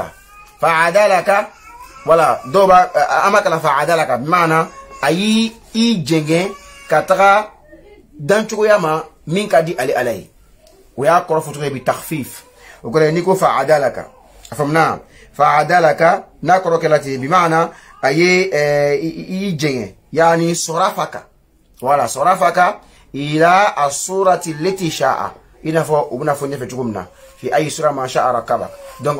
adalaka wala doba amaka la fa adalaka maana ayi I jenge kataka dan chukoyama min ka di ali alay ويا قرفت غير بتخفيف وقال نيكو فعدالك فهمنا فعدالك نقرأ التي بمعنى أي يجي يعني صرفك ولا صرفك إلى الصورة التي شاء ونفو نفتكمنا في أي سورة ما شاء ركبك دونك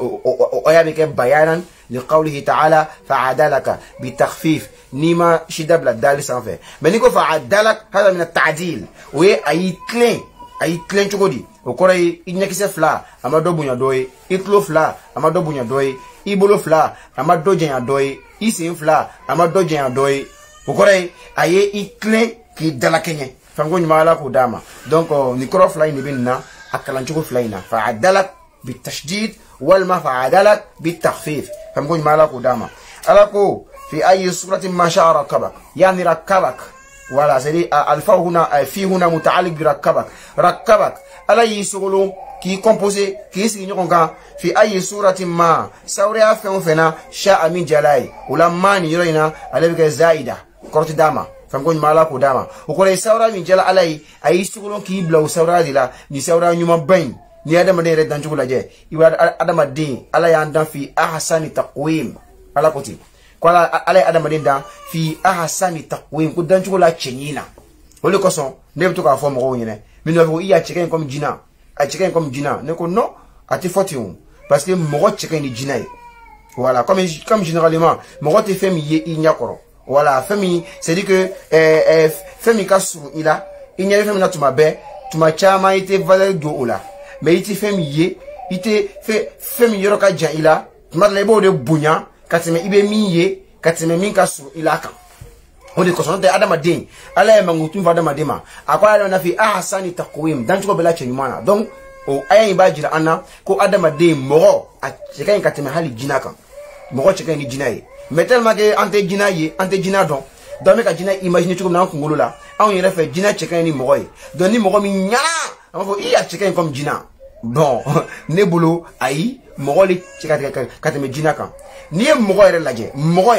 ويابك بيانا لقوله تعالى فعدالك بتخفيف نيما شدب للدال سانفه منيكو فعدالك هذا من التعديل وي أي تلين ay tlen chukodi okore inyakise fla amado bunya doy itlo fla amado bunya doy ibolo fla amado jenya doy isin fla amado jenya doy okore aye itlen ki dala kenye fango nyumala ko dama donc nikro fla ni binna akalan chuko fla ina fa'adalak bitashdid wal ma fa'adalak bitakhfif fango nyumala ko dama alako fi ay suratin ma sha'a rakabak yani rakabak ولا سيدي الفاء هنا في هنا متعلق بركبك ركبك الا يسغلو كي كومبوزي كي سي نيكونكا في اي سوره ما سوريا فنا شاء من جلاي ولما ني يرينا على بك زائده كورت داما فنكون مالاكو داما وكوري سورا من جلا علي اي سغلو كي بلو سورا ديلا ني سورا نيوما بين ني ادم دي رد دانجو لاجي يوا ادم دين على ياندان في احسن تقويم على كوتي kwala ala adam dinda fi ahsani taqwim ku dan chula chenyina wole ko son ne to ka fo mo nyine mi no iya cheken comme jina a cheken comme jina ne ko non ati fotium parce que mo cheken ni jina voilà comme généralement mo te femi ye inyakoro voilà femi c'est dit que femi ka su ila inya femi na tuma be tuma chama ite valeur do ola mais ite femi ye ite femi yoro ka jan ila tuma le bo de bunya katime ibe miye katime minka su ilaka odi ko sonte adama din ala e mangutu fa adama dema akwa na fi ahsani taqwim dan ko bela chenyumana donc o ayen ba jira anna ko adama din mo a cheken katime hali jinaka mo cheken ni jinaye metel mage ante jina don me ka jina imagine tuko na ko ngulula an yere fe jina cheken ni mo don ni mo mi nya amfo iya cheken comme jina bon nebulu ayi mo li chekati katime jinaka ni mogo yere laje mogo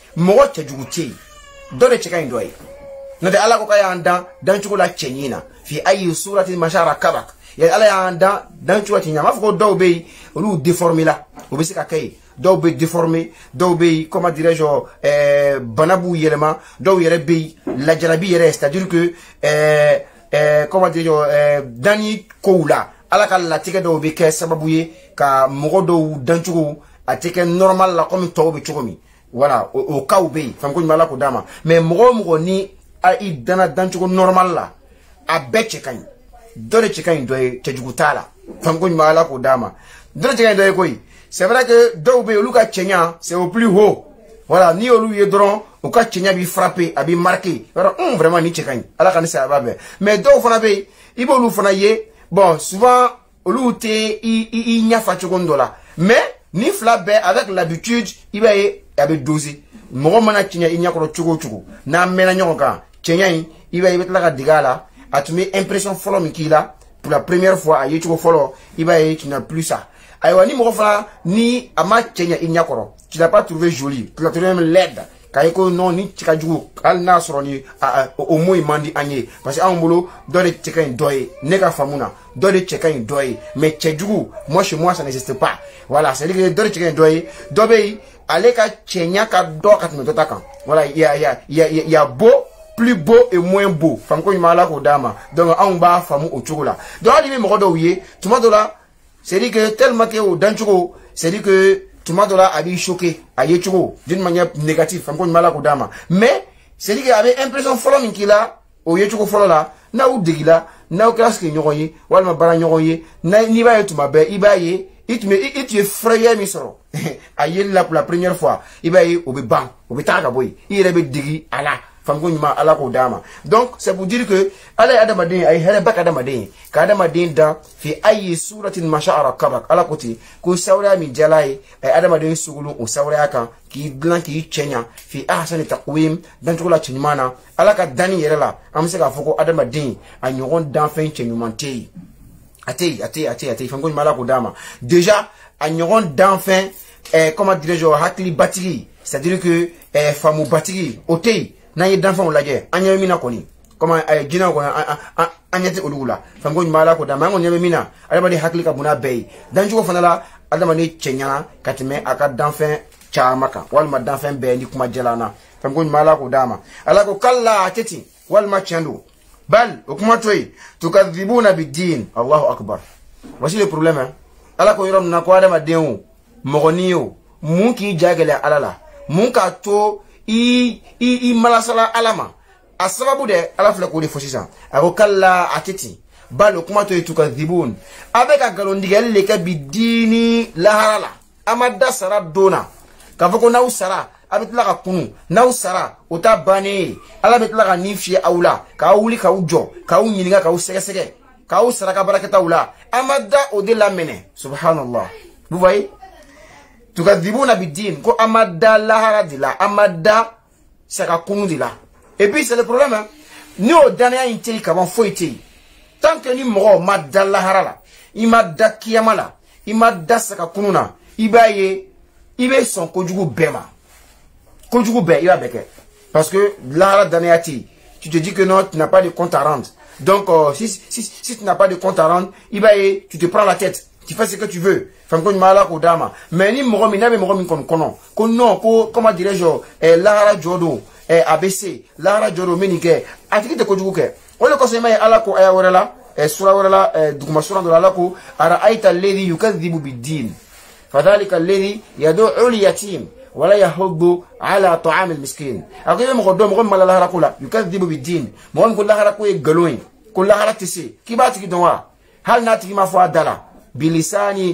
chejuguti dole cheka indoi no de ala ko kaya anda dan chukula chenyina fi ayi surati mashara kabak ya ala ya anda dan chukula chenyama fko do be olu deformila obisika kai dɔw bɛ déformé dɔw bɛ comment dirais-je bana b'u yɛlɛma dɔw yɛrɛ bɛ lajarabi yɛrɛ c'est-à-dire que comment dirais-je danni kow la ala ka latigɛ dɔw bɛ kɛ sababu ye ka mɔgɔ dɔw dancogo a tɛ kɛ normal la comme tɔw bɛ cogo min voilà o cas bɛ yen fɛn ko ɲuman ala k'o d'a ma mais mɔgɔ o mɔgɔ ni i danna dancogo normal la a bɛɛ cɛ ka ɲi dɔ de cɛ ka ɲi dɔ ye cɛjugu t'a la fɛn ko ɲuman ala k'o d'a ma dɔ de cɛ ka ɲi dɔ ye koyi c'est vrai que dɔw bɛ yen olu ka cɛɲa c'est au plus haut voilà ni olu ye dɔrɔn u ka cɛɲa b'i frapper a b'i marquer yɔrɔ vraiment ni cɛ ka ɲi ala ka ni sayaba bɛɛ mais dɔw fana bɛ yen i b'olu fana ye bon souvent olu tɛ i ɲafa cogo dɔ la mais ni fila bɛɛ avec l'habitude i b'a ye a bɛ doser mɔgɔ mana cɛɲa i ɲɛkɔrɔ cogo o cogo n'a mɛnna ɲɔgɔn kan cɛɲa in i b'a ye i bɛ tila ka dege a la a tun bɛ impression fɔlɔ min k'i la pour la première fois a ye cogo fɔlɔ i b'a ye tu n'as plus ça ayiwa ni mɔgɔ fana ni a ma cɛɲa i ɲɛkɔrɔ tu l'as pas trouvé joli tu l'as trouvé même laide k'a ye ko non ni cɛ ka jugu hali n'a sɔrɔ ni o mot in man di an ye parce que anw bolo dɔ de cɛ ka ɲi dɔ ye ne ka faamu na dɔ de cɛ ka ɲi dɔ ye mais cɛjugu moi chez moi ça n'existe pas voilà c'est à dire que dɔ de cɛ ka ɲi dɔ ye dɔ bɛ yen ale ka cɛɲa ka dɔ ka tɛmɛ dɔ ta kan voilà il y a beau plus beau et moins beau faamu ko ɲuman ala k'o d'a ma donc anw b'a faamu o cogo la donc hali bɛ mɔgɔ dɔw ye tuma dɔ la c'est à dire que tellement que o dancogo c'est à dire que tuma dɔ la a b'i choquer a ye cogo d'une manière négative faamu ko ɲuman ala k'o d'a ma mais c'est à dire que a bɛ impression fɔlɔ min k'i la o ye cogo fɔlɔ la n'aw degila n'aw kɛra sigiɲɔgɔn ye walima baara ɲɔgɔn ye n'i b'a ye tuma bɛɛ i b'a ye i tun ye frayeur min sɔrɔ a yeli la pour la première fois i b'a ye o bɛ ban o bɛ taa ka bɔ yen i yɛrɛ bɛ degi a la faamu ko ɲuman ala k'o d'a ma donc c'est pour dire que ala ye adamaden a ye hɛrɛba ka adamaden ye ka adamaden dan fi ayi suratin masha'ara kabak ala ko ten ko sawuraya min jala ye a ye adamaden sugulu o sawuraya kan k'i dilan k'i cɛɲa fi ahsani taqwim dancogo la cɛɲuman na ala ka danni yɛrɛ la an bɛ se k'a fɔ ko adamaden a ɲɔgɔn danfɛn cɛɲuman tɛ yen a tɛ yen faamu ko ɲuman ala k'o d'a ma déjà a ɲɔgɔn danfɛn comment dirais-je hakili batigi c'est-à-dire que faamu batigi o tɛ yen n'an ye danfɛnw lajɛ an ɲɛ bɛ min na kɔni comme jinɛw kɔni an ɲɛ tɛ olu la faamu ko ɲuman ala k'o d'a ma an kɔni ɲɛ bɛ min na adamaden hakili ka bon n'a bɛɛ ye dancogo fana la adamaden cɛɲana ka tɛmɛ a ka danfɛn caman kan walima danfɛn bɛɛ ni kuma jɛla na faamu ko ɲuman ala k'o d'a ma ala ko kala a tɛ ten walima tiɲɛ don bal o kuma to yen tukadhibuna bid-din allahu akbar voici le problème ala ko yɔrɔ min na ko adamaden o mɔgɔnin o mun k'i ja gɛlɛya ala la mun k'a to i malasala ala ma a sababu de ala filɛ k'o de fɔ sisan a ko kala a tɛ ten bal o kuma to yen tukadhibun a bɛ ka nkalontigɛli de kɛ bid-dini lahara la a ma da sara don na k'a fɔ ko n'aw sara a bɛ tila ka kunu n'aw sara o ta bannen ye ala bɛ tila ka nin fiyɛ aw la k'aw wuli k'aw jɔ k'aw ɲininka k'aw sɛgɛsɛgɛ k'aw saraka baarakɛtaw la a ma da o de la minɛ subhanallah vous voyez tukadhibuna bid-din ko a ma da lahara de la a ma da saga kunu de la et puis c'est le problème hein ni o danaya in tɛ yen kaban foyi tɛ yen tant que ni mɔgɔ ma da lahara la i ma da kiyama la i ma da saga kunu na i b'a ye i bɛ sɔn kojugu bɛɛ ma kojugu bɛɛ i b'a bɛɛ kɛ parce que lahara danaya tɛ yen tu te dis que non tu n'as pas de compte à rendre donc si tu n'as pas de compte à rendre i b'a ye tu te prends la tête tu fais ce que tu veux faamu ko ɲuman ala k'o d'a ma mais ni mɔgɔ min n'a bɛ mɔgɔ min kɔni kɔnɔ ko non ko comment dirais-je lahara jɔ don a bɛ se lahara jɔ don n bɛ nin kɛ a tigi tɛ kojugu kɛ o de kosɔn i ma ye ala ko aya wɛrɛ la sura wɛrɛ la duguma sura dɔ la ala ko ara'ayta alladhi yukadhibu bid-din fadhalika alladhi yad'u al-yatim wala yahuddu ala ta'am al-miskin a ko i bɛ mɔgɔ dɔn mɔgɔ min ma lahara ko la yukadhibu bid-din mɔgɔ min ko lahara ko ye nkalon ye ko lahara tɛ se k'i b'a tigi dɔn wa hali n'a tigi ma fɔ a da la bilisani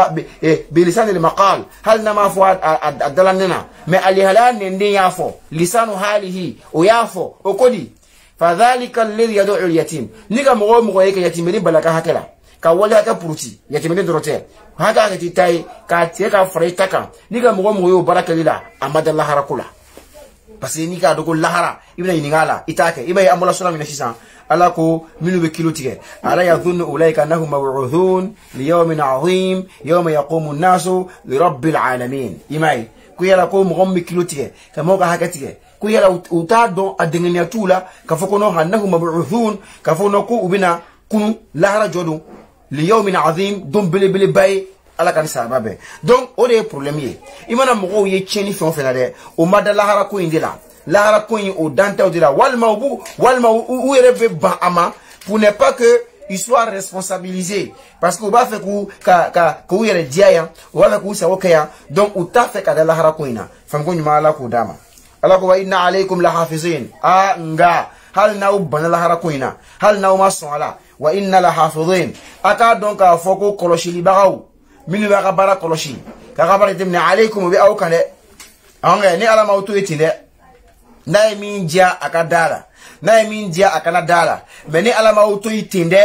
maqal hal na ma fo adalanena me alihala nende yafo lisanu halihi o yafo o kodi fadhalika alladhi yad'u al-yatim niga mogo yake yatimeni balaka hakela ka wala ka puruti yatimeni dorote haka ka titai ka tie ka fraita kan niga mogo yo barakalila amadalla harakula parce que ni ka dogo lahara ibna yiningala itake ibai amula sura mina sisan ala ko minu be kilo tige ala yadhunnu ulaika annahum maw'udhun li yawmin 'azim yawma yaqumu an-nasu li rabbil alamin imai ku yala ko mo be kilo tige ka mo ka hakati ku yala uta don adengenia tula ka foko no annahum maw'udhun ka fono ko ubina kunu lahara jodu li yawmin 'azim dum bele bay ala kan sahaba be donc o de problème ye imana mogo ye tieni fon fena de o mada lahara ko indila lahara ko o danta o dila walma u yere ba ama pour ne pas que il soit responsabilisé parce que on va faire que yere diaya on va faire que ça okaya donc ou ta fait ka lahara ko ina fam ko nyuma ala ko dama ala ko wa inna alaykum lahafizin nga hal naw bana lahara ko ina hal naw ma son ala wa inna lahafizin aka donc a foko koloshi libagaw minu ba bara koloshi ka bara demna alaykum bi aw kale anga ni ala mawtu etinde na min dia akadala na min dia akana dala mais ni ala mawtu etinde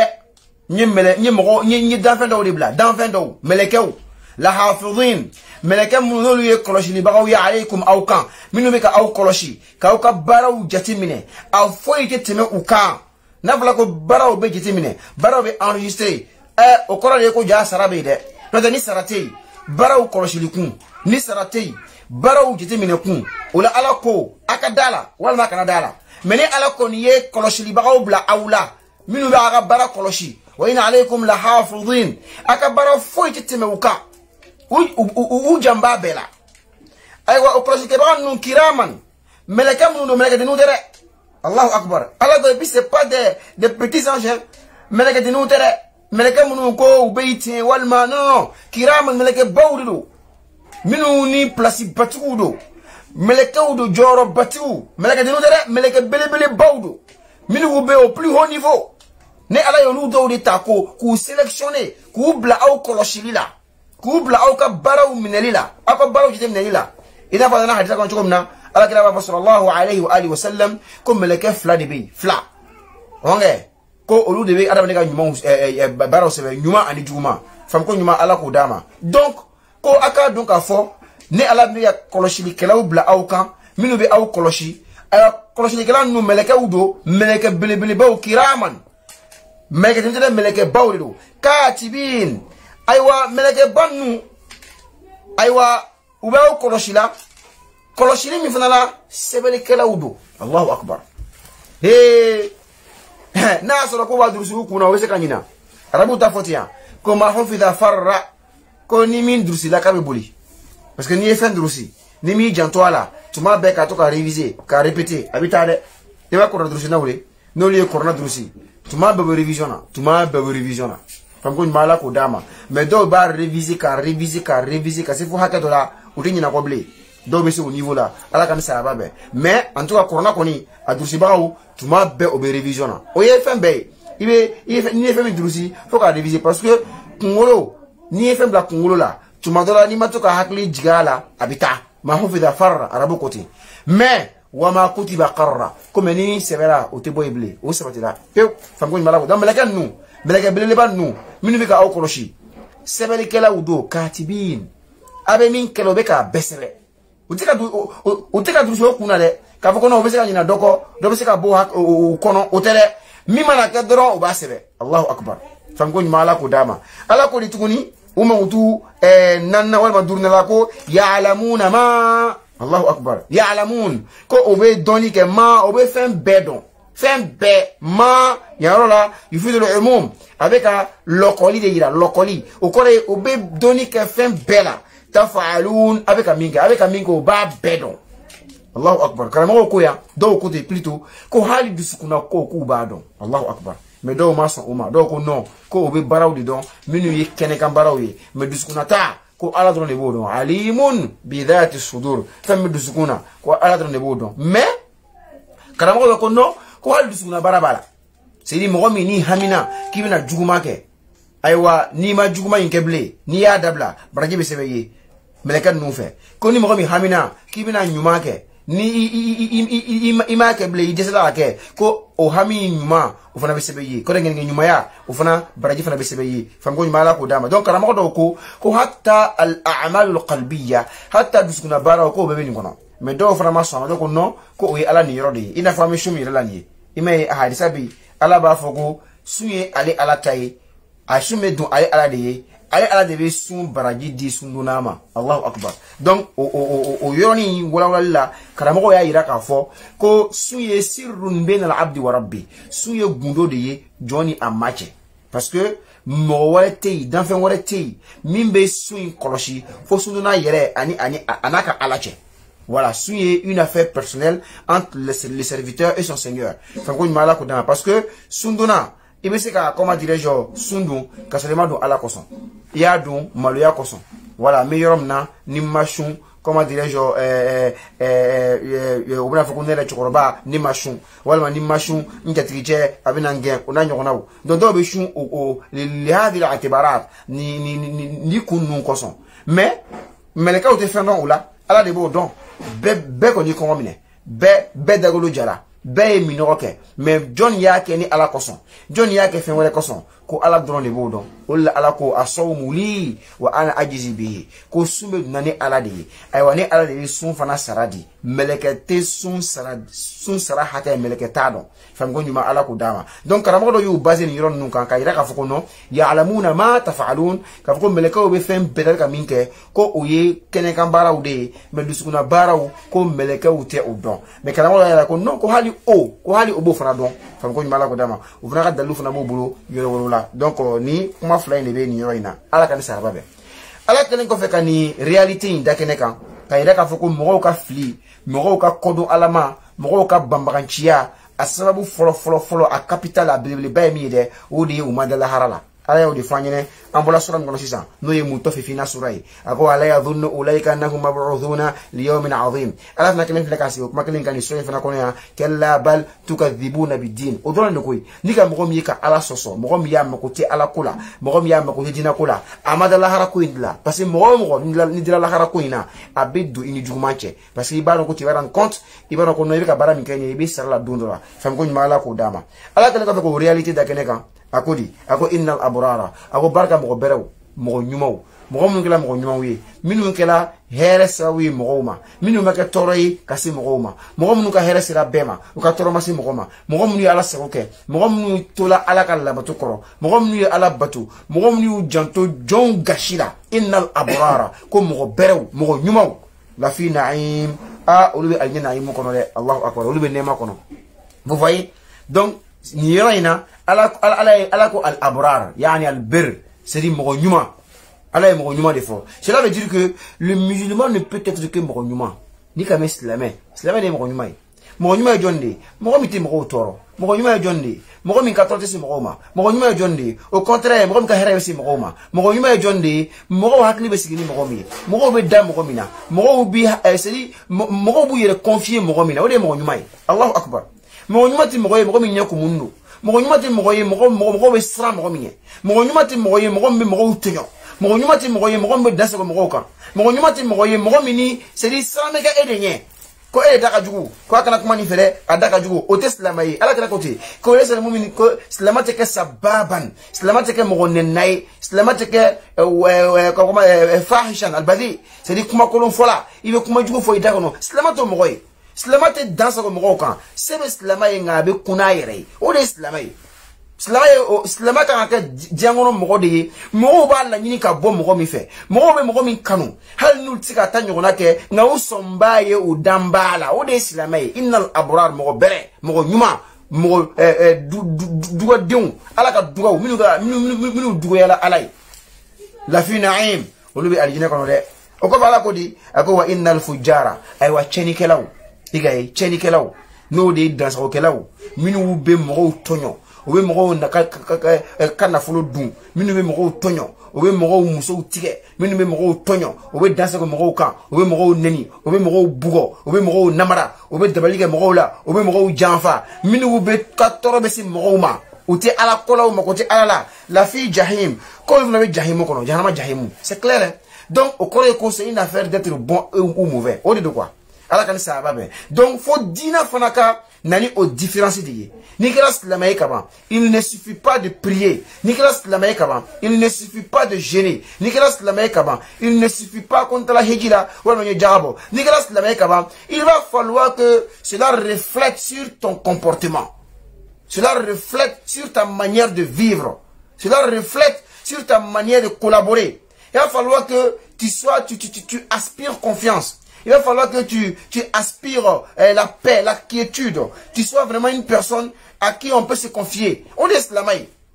ni danfen do libla danfen do melekew lahafizin meleke munulu ye koloshi libagaw ya alaykum aw kan minu be ka aw koloshi ka ka baraw jatimine aw foyi ke teme ukan na fala ko baraw be jatimine baraw be enregistrer o koro ye ko ja sarabe de no ni sarate baraw koloshi likun ni sarate baraw jatimine kun ola ala ko akadala wala kana dala meni ala ko ni ye koloshi libagaw bla awla minu be aga bara koloshi wa inna alaykum lahafizin aka baraw foyi ke teme ukan u jamba bela aywa o projet ba non kiraman meleka mundo meleka de nutere Allahu akbar ala do bi c'est pas des petits anges meleka de nutere meleka mundo ko ubeiti wal ma non kiraman meleka bawdudo minu ni place batudo meleka udo joro batu meleka de nutere meleka bele bawdo minu ube au plus haut niveau ne ala yo nudo de tako ku sélectionner ku bla au koloshilila kubla au ka baraw minalila aka baraw jite minalila ida fa na hadisa kan chukumna ala kila wa sallallahu alayhi wa alihi wa sallam kum malaka fla de bi fla onge ko olu de bi adam ne ka nyuma baraw sebe nyuma ani juma fam ko nyuma ala ko dama donc ko aka donc afo ne ala bi ya koloshi kelaw bla au kan minu bi au koloshi ay koloshi kelaw nu malaka udo malaka bele baw kiraman malaka tinde malaka bawrido katibin aywa meleke bannu aywa ubaw koloshila koloshili mi fanala sebele kala udo Allahu akbar na soro ko wadrusu kuna wese kanyina arabu tafotia ko ma hofida farra ko ni min drusila ka be boli parce que ni e fen drusi ni mi jantoala tuma be ka to ka réviser ka répéter abitade e ba ko drusi na wule no li ko na drusi tuma be revisiona fam ko mala ko dama mais do ba réviser ka c'est faut haka dola utinyi na koble do be se au niveau là ala kan sa ba be mais en tout cas corona koni adrusi bawo tuma be o be revisiona o ye fem be ibe ni fem drusi faut ka réviser parce que kungolo ni fem la kungolo la tuma dola ni matoka hakli jigala abita ma hufida farra arabu koti mais wama kutiba qarra comme ni severa o te boyble o sabatila pe fam ko mala ko dans melakan nous meleke belele ba nu minu be ka aw koloshi sebeli kela udo katibin abe min kelo be ka besere utika du so kuna de ka foko no be se ka nyina doko do be se ka bo hak o kono o tele mi mana ka doro o ba sebe Allahu akbar fam ko mala ko dama ala ko lituguni uma utu nanna wal madurna la ko ya'lamuna ma Allahu akbar ya'lamun ko obe doni ke ma obe fem bedon fem be ma yarola yufidu l'umum avec un lokoli de ira lokoli o kore obe doni ke fem bela tafalun avec un minga o ba bedon Allahu akbar karamo ko ya do ko de plutôt ko hali dusukuna ko ku ba don Allahu akbar mais do ma son uma do ko non ko obe baraw di don minu yi kene kan baraw yi mais dusukuna ta ko ala don le bodon alimun bi dhati sudur fam dusukuna ko ala don le bodon mais karamo ko non ko hal dusukuna barabala sedi mogo mi ni hamina kibina juguma ke aywa ni ma juguma inkeble ni ya dabla baraji be sebeye melekan nufe ko ni mogo mi hamina kibina nyuma ke ni ima keble idesela ke ko o hami nyuma o fana be sebeye ko ngene nyuma ya o fana baraji fana be sebeye fam ko nyuma la ko dama donc karamo do ko hatta al a'mal al qalbiyya hatta dusukuna bara ko be ni kono mais do fana ma so ko non ko o ala ni yorode ina fami shumi la ni ime hadisa bi ala ba fogo suye ale ala tayi asume don ale ala de be sun baraji di sundunama Allahu akbar donc o yoni wala karamo ya ira ka fo ko suye sirrun bain al abdi wa rabbi suye gundo de ye joni amache parce que mo wale tei dan fen wale tei mimbe suin koloshi fo sunduna yere anaka alache. Voilà, c'est une affaire personnelle entre le serviteur et son seigneur. Parce que sunduna il se ka comment dirais-je sundu ka seulement do ala koson. Ya do maluya koson. Voilà, meilleur na ni machun comment dirais-je on a fait qu'on est la chokoroba ni machun. Voilà, ni machun njatriche abinangen ona nyokonawo. Donc do be chun o les hadi atibarat ni kunu koson. Mais le cas où te fait non là, ala de bo don be ko ni ko mine. Be dagolo jara. Be minoroke mais John yake ni ala koson John yake fen wala koson ko ala drone bo don wala ala ko asawmuli wa ana ajizi bihi ko sumbe nani ala de ay wani ala de sun fana saradi melekete sun sara hata meleketa don fam gonjuma ala ko dama donc karamo do yu basé ni ron nun kan kayira ka foko no ya alamuna ma tafalun ka foko meleka be fen bedal ka minke ko oye kene kan baraw de me dusukuna baraw ko meleka ute o don mais karamo ya ko non ko hali ko hali obo fana don fam ko nyumala ko dama o fana ka dalu fana mo bulo yoro wala donc ni kuma fly ne be ni yoina ala kan saraba be ala kan ko fe kan ni reality inda kene kan kayira ka foko mo ka fli mo ka kodo alama mo ka bambakanchia asababu folo a capital a bibli bay mi de o de o mandala harala ala o de fanyene ambola sura ngono sisa no ye muto fi fina surai ako ala yadhunnu ulaika annahum mab'uthuna li yawmin 'azim ala na kelen flakasi ko makelen kan sura fina kono ya kalla bal tukadhibuna bid-din o dole ko nika mo mi ka ala soso mo mi ya makote ala kula mo mi ya makote dina kula amadala hara ko indla parce que mo ni dila la hara ko ina abedu ini jugumanche parce que ibano ko ti waran compte ibano ko no yika bara mi kenye ibi sarla dundora fam ko nyala ko dama ala kelen ko reality da keneka akodi ako innal abrara ako barka mo berew mo nyumaw mo mun kala mo nyumaw yi minu kala here sawi mo ma minu maka toroyi kasi mo ma mo mun ka here sira bema ka toro masi mo ma mo mun ala saroke mo mun tola ala kala batu koro mo mun ala batu mo mun janto jon gashira innal abrara ko mo berew mo nyumaw la fi na'im a ulubi al na'im kono le Allahu akbar ulubi nema kono vous voyez donc ni yoina ala ko al abrar yani al bir c'est dire mo nyuma ala mo nyuma des fois cela veut dire que le musulman ne peut être que mo nyuma ni comme islamé de mo nyuma jonde mo miti mo toro mo nyuma jonde mo min ka torte si mo nyuma jonde au contraire mo ka here si mo nyuma jonde mo hakli be sigini mo be dam mo mina mo bi c'est dire mo bu yere confier mo mina o de mo nyuma Allahu akbar mo nyuma ti mo min nyaku mundu mo nyuma ti mo be sra mo minye mo nyuma ti mo be tenyo mo nyuma ti mo be dasa ko mo ka mo nyuma ti mo mini c'est dit sra mega edenye ko e daka jugu ko akana kuma ni fere adaka jugu o teslamai ala kala koti ko le sala mu'min ko islamate ke sababan islamate ke mo nennai islamate ke ko kuma fahishan albadi c'est dit kuma kolon fola ibe kuma jugu fo idaka no islamato mo koy islamate dansa ko mo kan sebe islamay ngabe kuna yere o de islamay kan ka jangono mo de mo ba la nyini ka bo mo mi fe mo be mo mi kanu hal nul tika tanyo na ke na usombaye o dambala o de islamay innal abrar mo bere mo nyuma mo duga deun ala ka duga minu duga yala alay la fi na'im o lubi aljina kono de o ko bala ko di ako wa innal fujara ay wa cheni kelaw igay cheni kelaw no de dansa ko kelaw minu be mo tonyo o be mo na kana folo dun minu be mo tonyo o be mo muso tike minu be mo tonyo o be dansa ko mo kan o be mo neni o be mo bugo o be mo namara o be dabalike mo la o be mo janfa minu be 14 be si mo ma uti ala kola mo ko ti ala la fi jahim ko vous n'avez jahim ko no jahama jahim c'est clair donc au corps ko c'est une affaire d'être bon ou mauvais au de quoi ala kan sa babe donc faut dina fanaka nani au différence de Nicolas Lamaïkaba il ne suffit pas de prier Nicolas Lamaïkaba il ne suffit pas de jeûner Nicolas Lamaïkaba il ne suffit pas contre la hijra ou le jabo Nicolas Lamaïkaba il va falloir que cela reflète sur ton comportement, cela reflète sur ta manière de vivre, cela reflète sur ta manière de collaborer. Il va falloir que tu aspires confiance. Il va falloir que tu aspires la paix, la quiétude. Tu sois vraiment une personne à qui on peut se confier. On est islamay.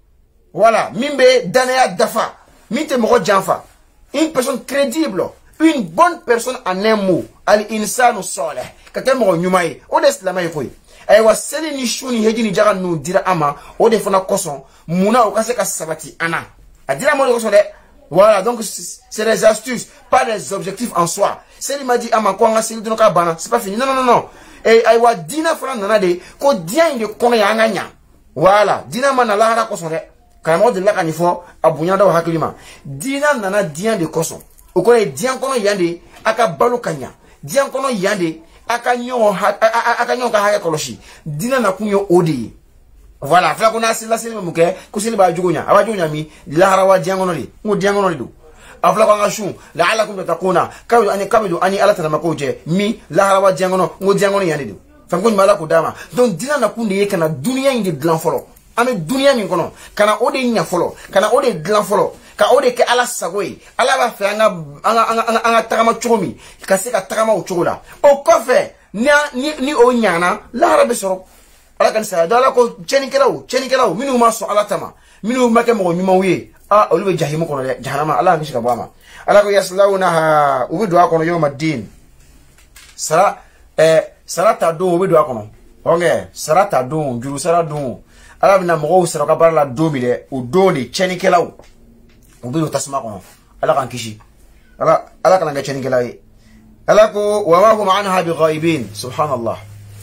Voilà, mimbe danaya dafa, mite moko janfa. Une personne crédible, une bonne personne en un mot, al insanu salih. Kata moko nyumaye, o de islamay koy. Aywa seli ni shuni heji ni jaga nu dira ama, o de fona koson, muna o kase ka sabati ana. A dira mo de koson de. Voilà, donc c'est des astuces, pas des objectifs en soi. Seli m'a dit ama ko nga seli de no ka bana, c'est pas fini. Non non non non. Et aywa dina fona nana de ko dia inde kono ya nganya. Voilà, dina mana la hara koson de. Quand de la canifo, abunyanda wa hakilima. Dina nana dian de koson. Okole dian kono yande, aka balu kanya. Dian kono yande, aka nyon ka hake koloshi. Dina na kunyo odi. Voilà, fla kona sila sila muke, kusili ba jugunya. Awa jugunya mi, la harawa dian kono li. Ngo dian kono li do. Afla kwa ngashu, la ala kumta takuna. Kabidu ani ala tana makoje. Mi, la harawa dian kono, ngo dian kono yande do. Fango mala kudama. Donc dina na kunde yeke na dunia indi blanc folo. Ame dunia min kono kana ode nya folo kana ode glan folo ka ode ke ala sagoy ala ba fe anga tagama chomi ka se ka tagama o chola o kofe ni o nyana la arabe soro ala kan sa dala ko cheni kelaw minu ma so ala tama minu make mo nyuma wiye a olube jahimu kono de jahannama ala ngi ka bama ala ko yaslaunaha ubidu akono yawma din sara ta do ubidu akono onge sara ta do juru sara do ala bina mogo sera ka bar la domile o doni chenikelaw o bi tasma ko ala kan kishi ala kan ga chenikelaw ala ko wa ma hum anha bi ghaibin subhanallah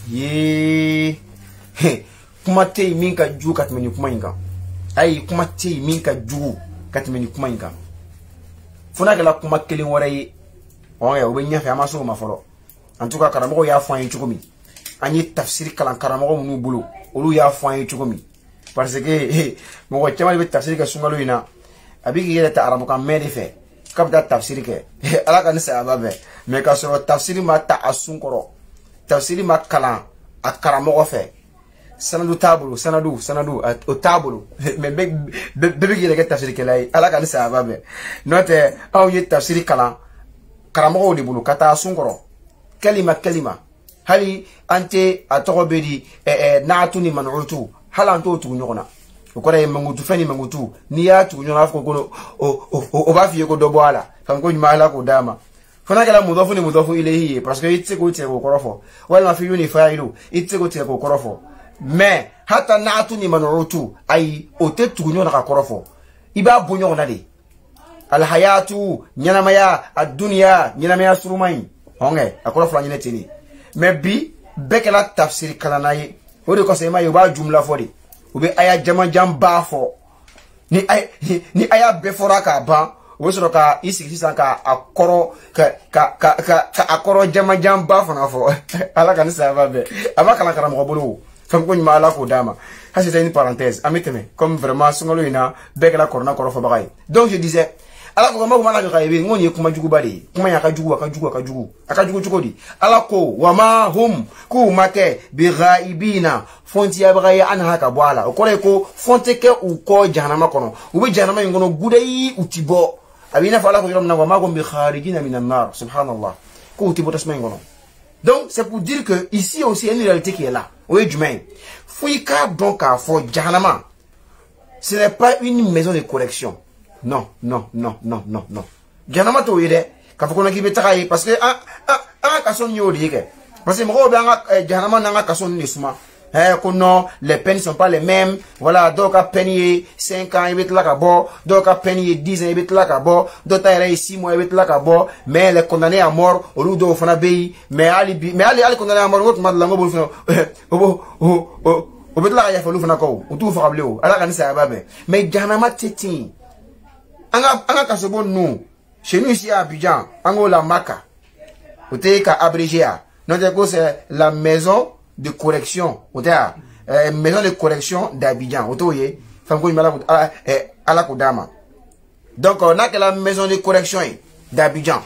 ye kuma te min ka ju kat meni kuma inga ay kuma te min ka ju kat meni kuma inga funa kala kuma kelin wore o ya o be nya fa ma so ma folo en tout cas karamo ya fa yin chukumi ani tafsir kalan karamo mu bulu olu ya fanye chukomi parce que mo chama be tafsir ka sungalo ina abigi yele ta arabu kan mede fe kabda tafsir ke ala kan sa ababe me ka so tafsir ma ta asunkoro tafsir ma kala akaramo fe sanadu o tabulu me be yele ke tafsir ke lay ala kan sa ababe note aw ye tafsir kala karamo de bulu kata asunkoro kalima hali ante atogobedi naatuni manutu halanto tu nyona ukore mangutu feni mangutu ni ya tu nyona afko kono o ba fiye ko dobo ala kan ko nyuma ala ko dama fana kala mudofu ilehi parce que itse ko tse ko korofo wala ma fi yuni failu itse ko tse ko korofo mais hata naatuni manutu ay o te tu nyona ka korofo iba bonyo na de al hayatu nyanamaya ad-dunya nyanamaya surumai honge akorofo nyene tini mais bi bekela tafsir kalanaye o de ko se ma yoba jumla fodi o be aya jama jamba fo ni aya be fora ka ba o so ka isi sanka akoro ka akoro jama jamba fo na fo ala kan sa ba be aba kala kara mo bolo fam ko nyima ala ko dama ha c'est une parenthèse amiteme comme vraiment sungalo ina bekela korona koro fo bagay donc je disais ala ko ma na ka yebe ngoni kuma jugu bari kuma ya akajugu chukodi ala ko wama hum ku make bi ghaibina fonti ya bagay anha ka bwala okore ko fonte ke u ko jahannama kono u bi jahannama ngono gudai utibo abina fa ala ko yom na wama hum bi kharijina minan nar subhanallah ko utibo tasma ngono donc c'est pour dire que ici aussi une réalité qui est là oui jumain fuika donc à fo jahannama ce n'est pas une maison de correction. Non. Janama to yede ka foko na ki betaka parce que kason nyodi ke parce que mo be janama na kason ni suma ko non les peines sont pas les mêmes voilà donc à peine 5 ans il là ka bo donc à peine 10 ans il là ka bo donc ta 6 mois il là ka bo mais les condamnés à mort au lieu de fana bay mais ali condamné à mort votre madla ngo bo o betla ya fulu fana ko o tu fa kablew ala kan sa babe mais janama teti anga kasobo nous chez nous ici à Abidjan angola maka ka abrégé non c'est la maison de correction maison de correction d'Abidjan otoye fango imala ala kodama donc on a que la maison de correction d'Abidjan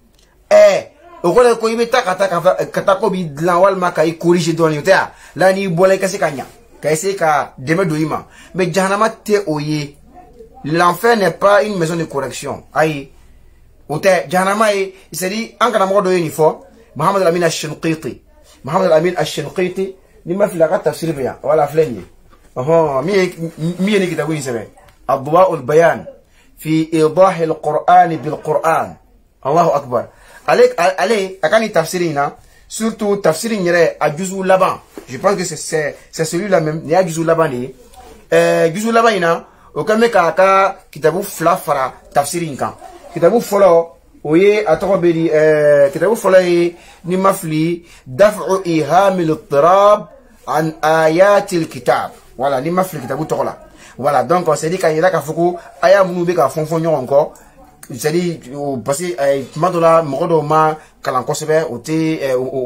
okole ko ibeta kata ko bi lanwal maka i corriger don yotea la ni bolay kasi kanya kaise ka deme doima mais jahanama te oye. L'enfer n'est pas une maison de correction. Aïe. Ote, Jahanama, il s'est dit, en kana modo yoni fo, Mohamed Al-Amin Al-Shinqiti. Mohamed Al-Amin Al-Shinqiti, ni ma fi la tafsir bien. Voilà, flenye. Mi ni kita wini sebe. adwa'ul bayan fi idah al-Qur'an bil-Qur'an. Allahu akbar. Allez, akani tafsirina, surtout tafsirin yere a juzu laban. Je pense que c'est celui-là même, il y a juzu laban ni. Juzu laban ina, o kame ka kitabu fla fara tafsirin kan. Kitabu follow oye atobedi kitabu follow ni mafli daf'u ihamil ittirab an ayatil kitab. Voilà, ni mafli kitabu tola. Voilà, donc on s'est dit qu'il y a ka fuku aya munu be ka fonfonyo encore. C'est-à-dire parce que madola modo ma kalan kosebe ote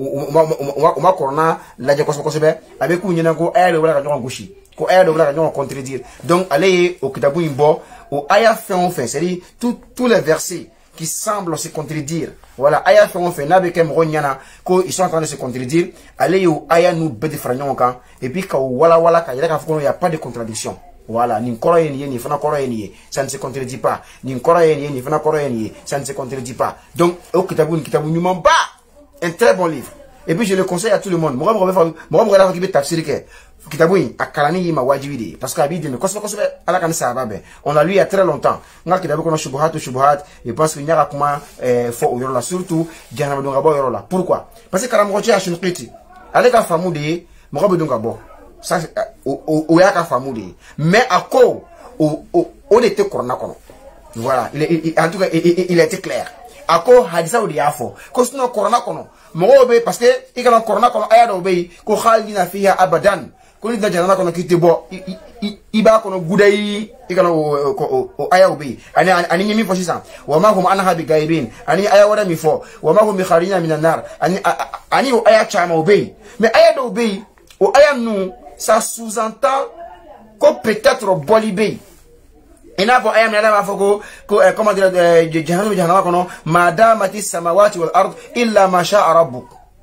o ma corona la je kosebe avec ku nyina ko aya de wala ka jonga gushi ko aya de wala ka jonga contredire. Donc allez au kitabu imbo au aya fait on fait, c'est-à-dire tous les versets qui semblent se contredire. Voilà, aya fait on fait na be kem ronyana ko ils sont en train de se contredire. Allez au aya nous be de franyon kan et puis ka wala ka yaka fuko il y a pas de contradiction. Voilà, ni koro yeni ni fana koro yeni, ça ne se contredit pas. Ni koro yeni ni fana koro yeni, ça ne se contredit pas. Donc au kitabu nyuma ba, un très bon livre. Et puis je le conseille à tout le monde. Moi regarde qui peut tafsir que kitabu akalani yima wajibidi parce que abidi me koso ala kan sa babe. On a lu il y a très longtemps. Nga kitabu kono shubuhat et parce que nyaka kuma fo yoro la surtout jahannam donga bo yoro la. Pourquoi? Parce que karam roche ashunqiti. Ale ka famude mo ko donga bo. Ça o yaka famude mais à quoi on était corona kono. Voilà, en tout cas il a été clair. À quoi hadisa ou diafo ko sino corona kono mo be parce que il kana corona kono aya do be ko khalina fiha abadan ko ni dajana kono kitebo iba kono gudai ikana o aya be ani nyimi fo sisa wa ma hum anha bi gaibin ani aya wada mi fo wa ma hum bi kharina minan nar ani o aya chama o be mais aya do be o aya nu ça sous-entend que peut-être bolibé. Et là, pour ayam yada mafoko, comment dire, jahannam kono, madamati samawati wal ard illa ma sha'a rabbuk.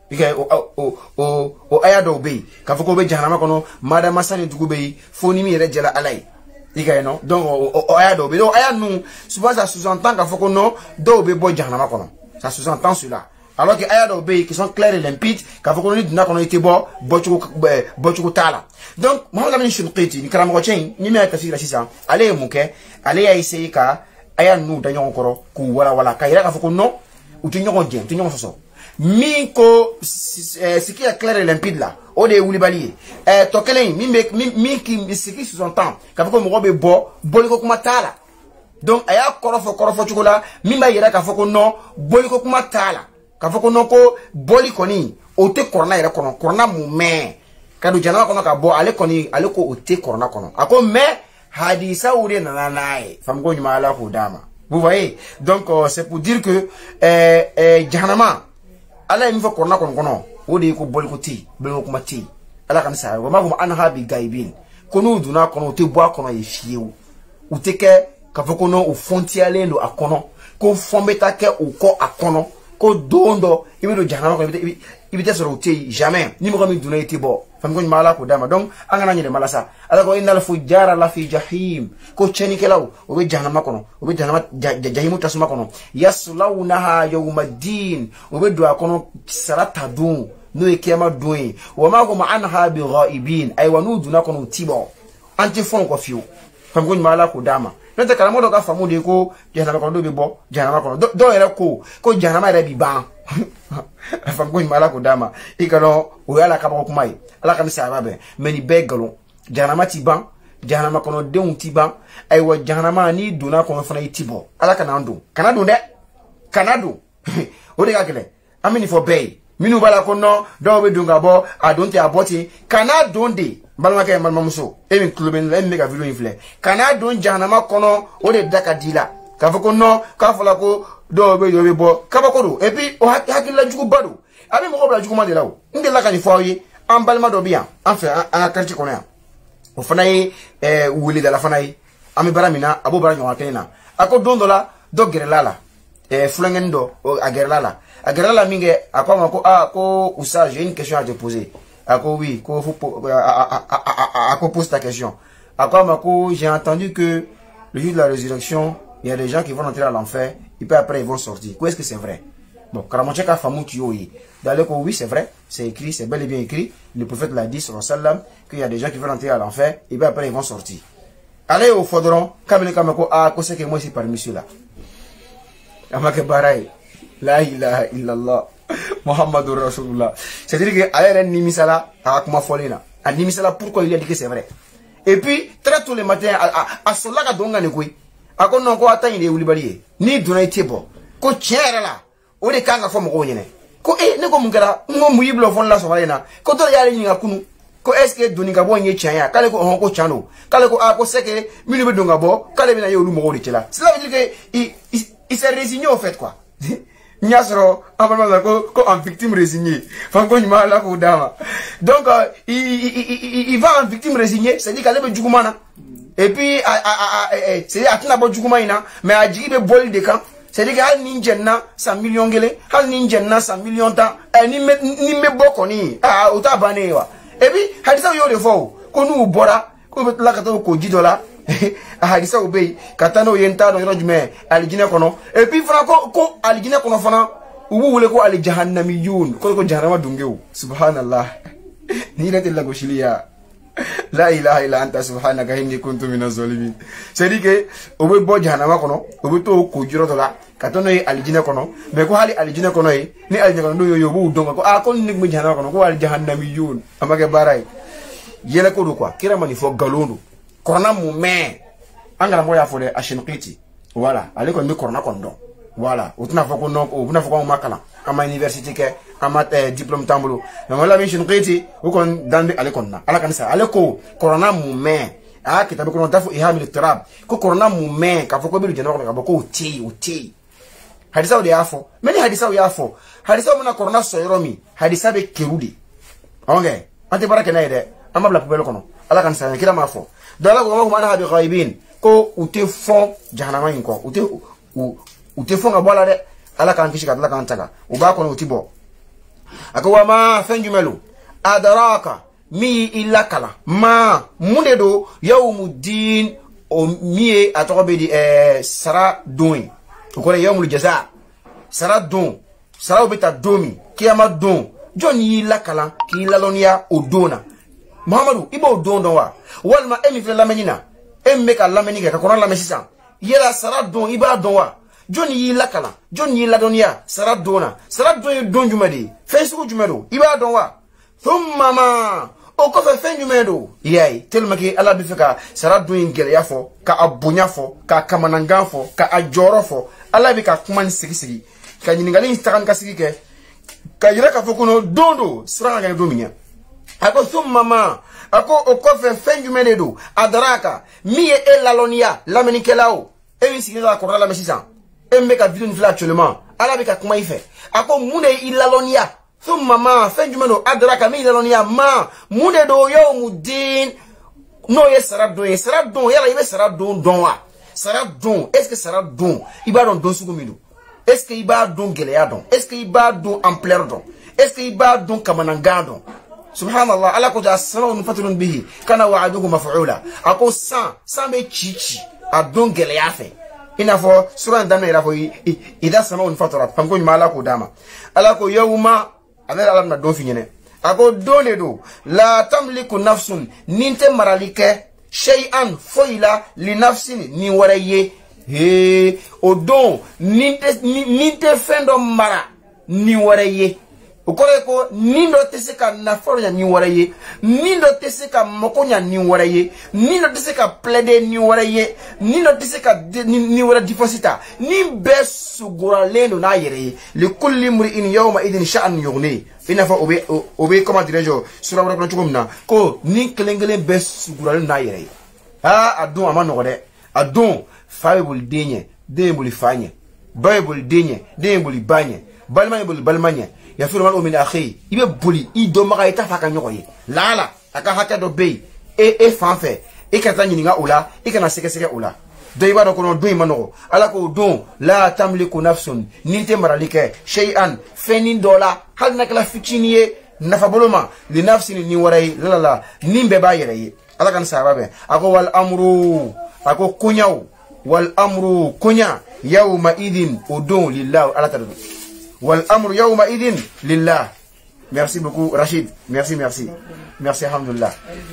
O ayado be, kafoko be jahannam kono, madama sani dugube, foni mi rejela alay. Non, donc o ayado be, donc ayam nous, souvent ça sous-entend kafoko non, do be boy jahannam kono. Ça sous-entend cela. Alors que aya do be qui sont clairs et limpides ka foko ni dina kono été bo bochuko tala. Donc Mohamed Amin Shinqiti ni karamo chen ni me tafsir la sisa ale muke ale ya ise ka aya nu da nyon koro ku wala ka ira ka foko no ou tu nyon gen tu nyon soso mi ko ce qui est clair et limpide là o de wuli balié to kelen mi qui ce qui sous-entend ka foko mo be boliko kuma tala. Donc aya korofo chukola mi ba ira ka foko no boliko kuma tala. Kafoko noko boli koni ote corona ira kono corona mume kadu jana kono ka bo ale koni ale ko ote corona kono ako me hadisa ure na nae famgo nyuma ala hudama. Vous voyez, donc c'est pour dire que jahannama ala mi fo corona kono ode ko boli ko ti belo ko mati ala kan sa wa ma ko anha bi gaibin kono duna kono te bo kono e fiewu uteke kafoko no o fontiale ndo akono ko fombeta ke o ko akono ko dondo ibe do jahannama ko ibe te soro te jamais ni mo ko mi duna ite bo fam ko mala ko dama donc angana nyede mala sa ala ko innal fujara la fi jahim ko cheni kelaw o be jahannama kono o be jahannama jahimu tasuma kono yaslawnaha yawmaddin o be do akono sarata dun no e kema doin wa ma hum anha bi ghaibin ay wanu duna kono tibo anti fon ko fiu fam ko mala ko dama nete kala modo ka famu de ko jahannama kono do be bo jahannama kono do ere ko jahannama ere bi ban fam ko mala ko dama ikano o yala ka ba ko mai ala ka mi sa babe meni begalo jahannama ti ban jahannama kono de un ti ban ay wa jahannama ni duna kono fana itibo ala kana ndo kanado de kanado o de ka kele amini for bay minu bala kono do be dunga bo adonte aboti kanado de balma kay mal mamuso emin kluben la mega video infle kana don jahannama kono o de daka dila ka foko no ka fola ko do be bo ka ba ko do et puis o hakila jugu bado abi mo ko bla jugu ma de lawo nde la kani foye en balma do bien enfin en quartier kono ya o fanayi wuli da la fanayi ami baramina abo bara nyawa tena ako don dola do gerelala fulangendo a gerelala minge akwa mako ko usa j'ai une question à te poser. Ako oui, ako pose ta question. Ako mako, j'ai entendu que le jour de la résurrection, il y a des gens qui vont entrer à l'enfer, et puis après ils vont sortir. Est-ce que c'est vrai? Bon, Karamocheka Famou Tuyoyi. D'ailleurs, oui, c'est vrai, c'est écrit, c'est bel et bien écrit. Le prophète l'a dit sur le salam qu'il y a des gens qui vont entrer à l'enfer, et puis après ils vont sortir. allez au fodron kabini kama ko ko c'est que moi c'est parmi ceux-là amake baray la ilaha illallah muhammadur rasulullah c'est-à-dire que allez ni misala akuma folina ni misala pourquoi il a dit que c'est vrai et puis très tôt le matin à cela ka donga ne koy ako non ko atan ile wulibali ni dona itebo ko tiere la o de kanga fo mo ko nyene ko ne ko mungara ngo muyiblo fon la so valena ko to yale nyinga kunu ko est-ce que doni ka bo nye tianya kale ko on ko chano kale ko ko seke minu be donga bo kale bina yolu mo ko ditela cela veut dire que il s'est résigné au fait quoi Nyasro abama ko en victime résignée fanko nyima la ko dama donc il va en victime résignée c'est dire qu'elle be jugumana et puis c'est atuna bo jugumaina mais a jigi be bol de kan c'est dire que hal ninjenna 100 millions gele hal ninjenna 100 millions ta ni me boko ni uta banewa et puis hadisa yo le fo ko nu bora ko la ka to ko jidola hadisa obey katano yenta do rojume alijine kono et puis franco ko alijine kono fana ubu wule ko ali jahannamiyun ko jahannama dungew subhanallah ni rete la goshilia la ilaha illa anta subhanaka inni kuntu minaz zalimin c'est dit que obe bo jahannama kono obe to ko jiro to la katano yi alijine kono mais ko hali alijine kono yi ni alijine kono do yo bu donga ko ko ni mo jahannama kono ko ali jahannamiyun amake baray yele ko do quoi kira mani fo galondo corona moumen angala moya fole a Shinqiti voilà ale ko mi corona kondo voilà utuna foko non utuna foko makala ama université ke ama diplôme tambulo mais wala mi Shinqiti o kon dambe ale konna ala kanisa ale ko corona moumen kitabu ko tafu ihamil tirab ko corona moumen ka foko bilu jeno ko ko uti hadisa ode afo meni hadisa o yafo hadisa o na corona soyromi hadisa be kerudi okay ante baraka na ide ama bla pubelo kono ala kanisa kila mafo dala ko ma na habi ghaibin ko ute fon jahannama yin ko ute fon abola de ala kan kishi kadala kan taga u ba ko no tibo akawa ma fenjumelu adaraka mi illa kala ma munde do yawmuddin o miye atobe di sara doin ko le yawmul jaza sara don sara obeta domi kiyama don joni illa kala ki lalonia odona Muhammadu ibo don wa walma emi fe lamenina emme ka lamenika ka koran lamesisan yela sara don iba don wa joni yi lakala joni yi ladonia sara dona sara don don jumadi fesu jumado iba don wa thumma ma o ko fe fen jumado yai telma ki ala bi feka sara don gele yafo ka abunya fo ka kamananga fo ka ajoro fo ala bi ka kuman sigi ka nyingali instakan ka sigi ke ka yira ka fokuno dondo sara ga do minya ako thumma ma ako okofe fenjumene do adraka miye elalonia lamenikelawo emi sikira ko la mesisan emme ka vidéo ni fla actuellement ala be ka kuma ife ako mune ilalonia thumma ma fenjumeno adraka mi ilalonia ma mune do yawmuddin no ye saradon yala ibe saradon donwa saradon est-ce que saradon iba don sugumido est-ce que iba don geleadon est-ce que iba don ampleur don est-ce que iba don kamanangado subhanallah ala ko jasana on fatrun bihi kana wa'aduhu maf'ula ako san be chichi adon gele yafe ina fo sura ndana ira fo ida sama on fatra panko nyima ala ko dama ala ko yawma ala ala na do finyene ako dole do la tamliku nafsun ninte maralike shay'an foila li nafsin ni waraye odon ninte fendo mara ni waraye ukore ko nindo teseka na foronya ni waraye nindo teseka mokonya ni waraye nindo teseka plede ni waraye nindo teseka ni wara deposita ni besugura lendo na yere li kulli mri'in yawma idin sha'an yughni ina fa obe comment dirais-je sura wara ko chukumna ko ni kelengele besugura lendo na yere adon ama no de adon faibul denye dembuli fanye bible denye dembuli banye balmanye ya firu mal min akhi ibe buli i do maka ita faka nyokoye lala aka haka do bey e fanfe e kata nyinga ula e kana seke ula do iba do kono do imano ala ko don la tamliku nafsun ninte maralike shay'an fenin dola hal nakala fikiniye nafa boloma li nafsin ni waray la nimbe ba yere ala kan sababe ako wal amru ako kunyaw wal amru kunya yawma idin udun lillahi ala tadu والأمر يومئذ لله. Merci beaucoup Rachid. Merci. Merci alhamdulillah.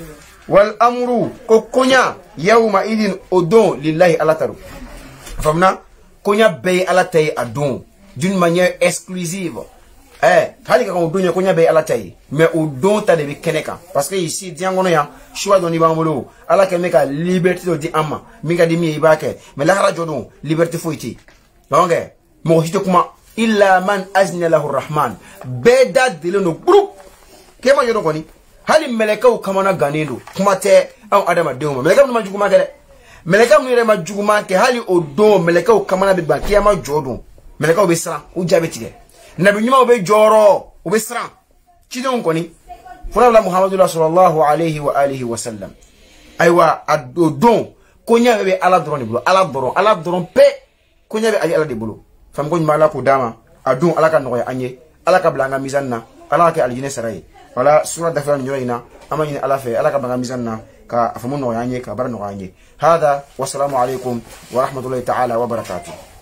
wal amru ko konya yawma idin odon lillahi ala taru famna konya bay ala tay adon d'une manière exclusive hali ka odon konya bay ala tay mais odon ta de keneka parce que ici diangono ya choix doni bamolo ala ke meka liberté do di amma minga di mi ibake mais la hara jodon liberté foiti donc mo hito kuma illa man azna lahu arrahman beda dileno group kema yodo koni hali melekaw kamana ganendo kuma te an adama deuma melekaw ma juguma kede melekaw ni re ma juguma ke hali odo melekaw kamana be bankiya ma jodo melekaw be sran o jabe tide nabi nyuma be joro o be sran ci don koni fona muhammadu sallallahu alayhi wa alihi wa sallam aywa adodon konya be ala drone bulo ala dron pe konya be ali ala de bulo fam ko mala ko dama adon ala ka noya anye ala ka blanga mizanna ala ka aljine saray wala sura dafan nyoyina ama ni ala fe ala ka banga mizanna ka afamu noya anye ka bar noya anye hada wassalamu alaikum wa rahmatullahi ta'ala wa barakatuh.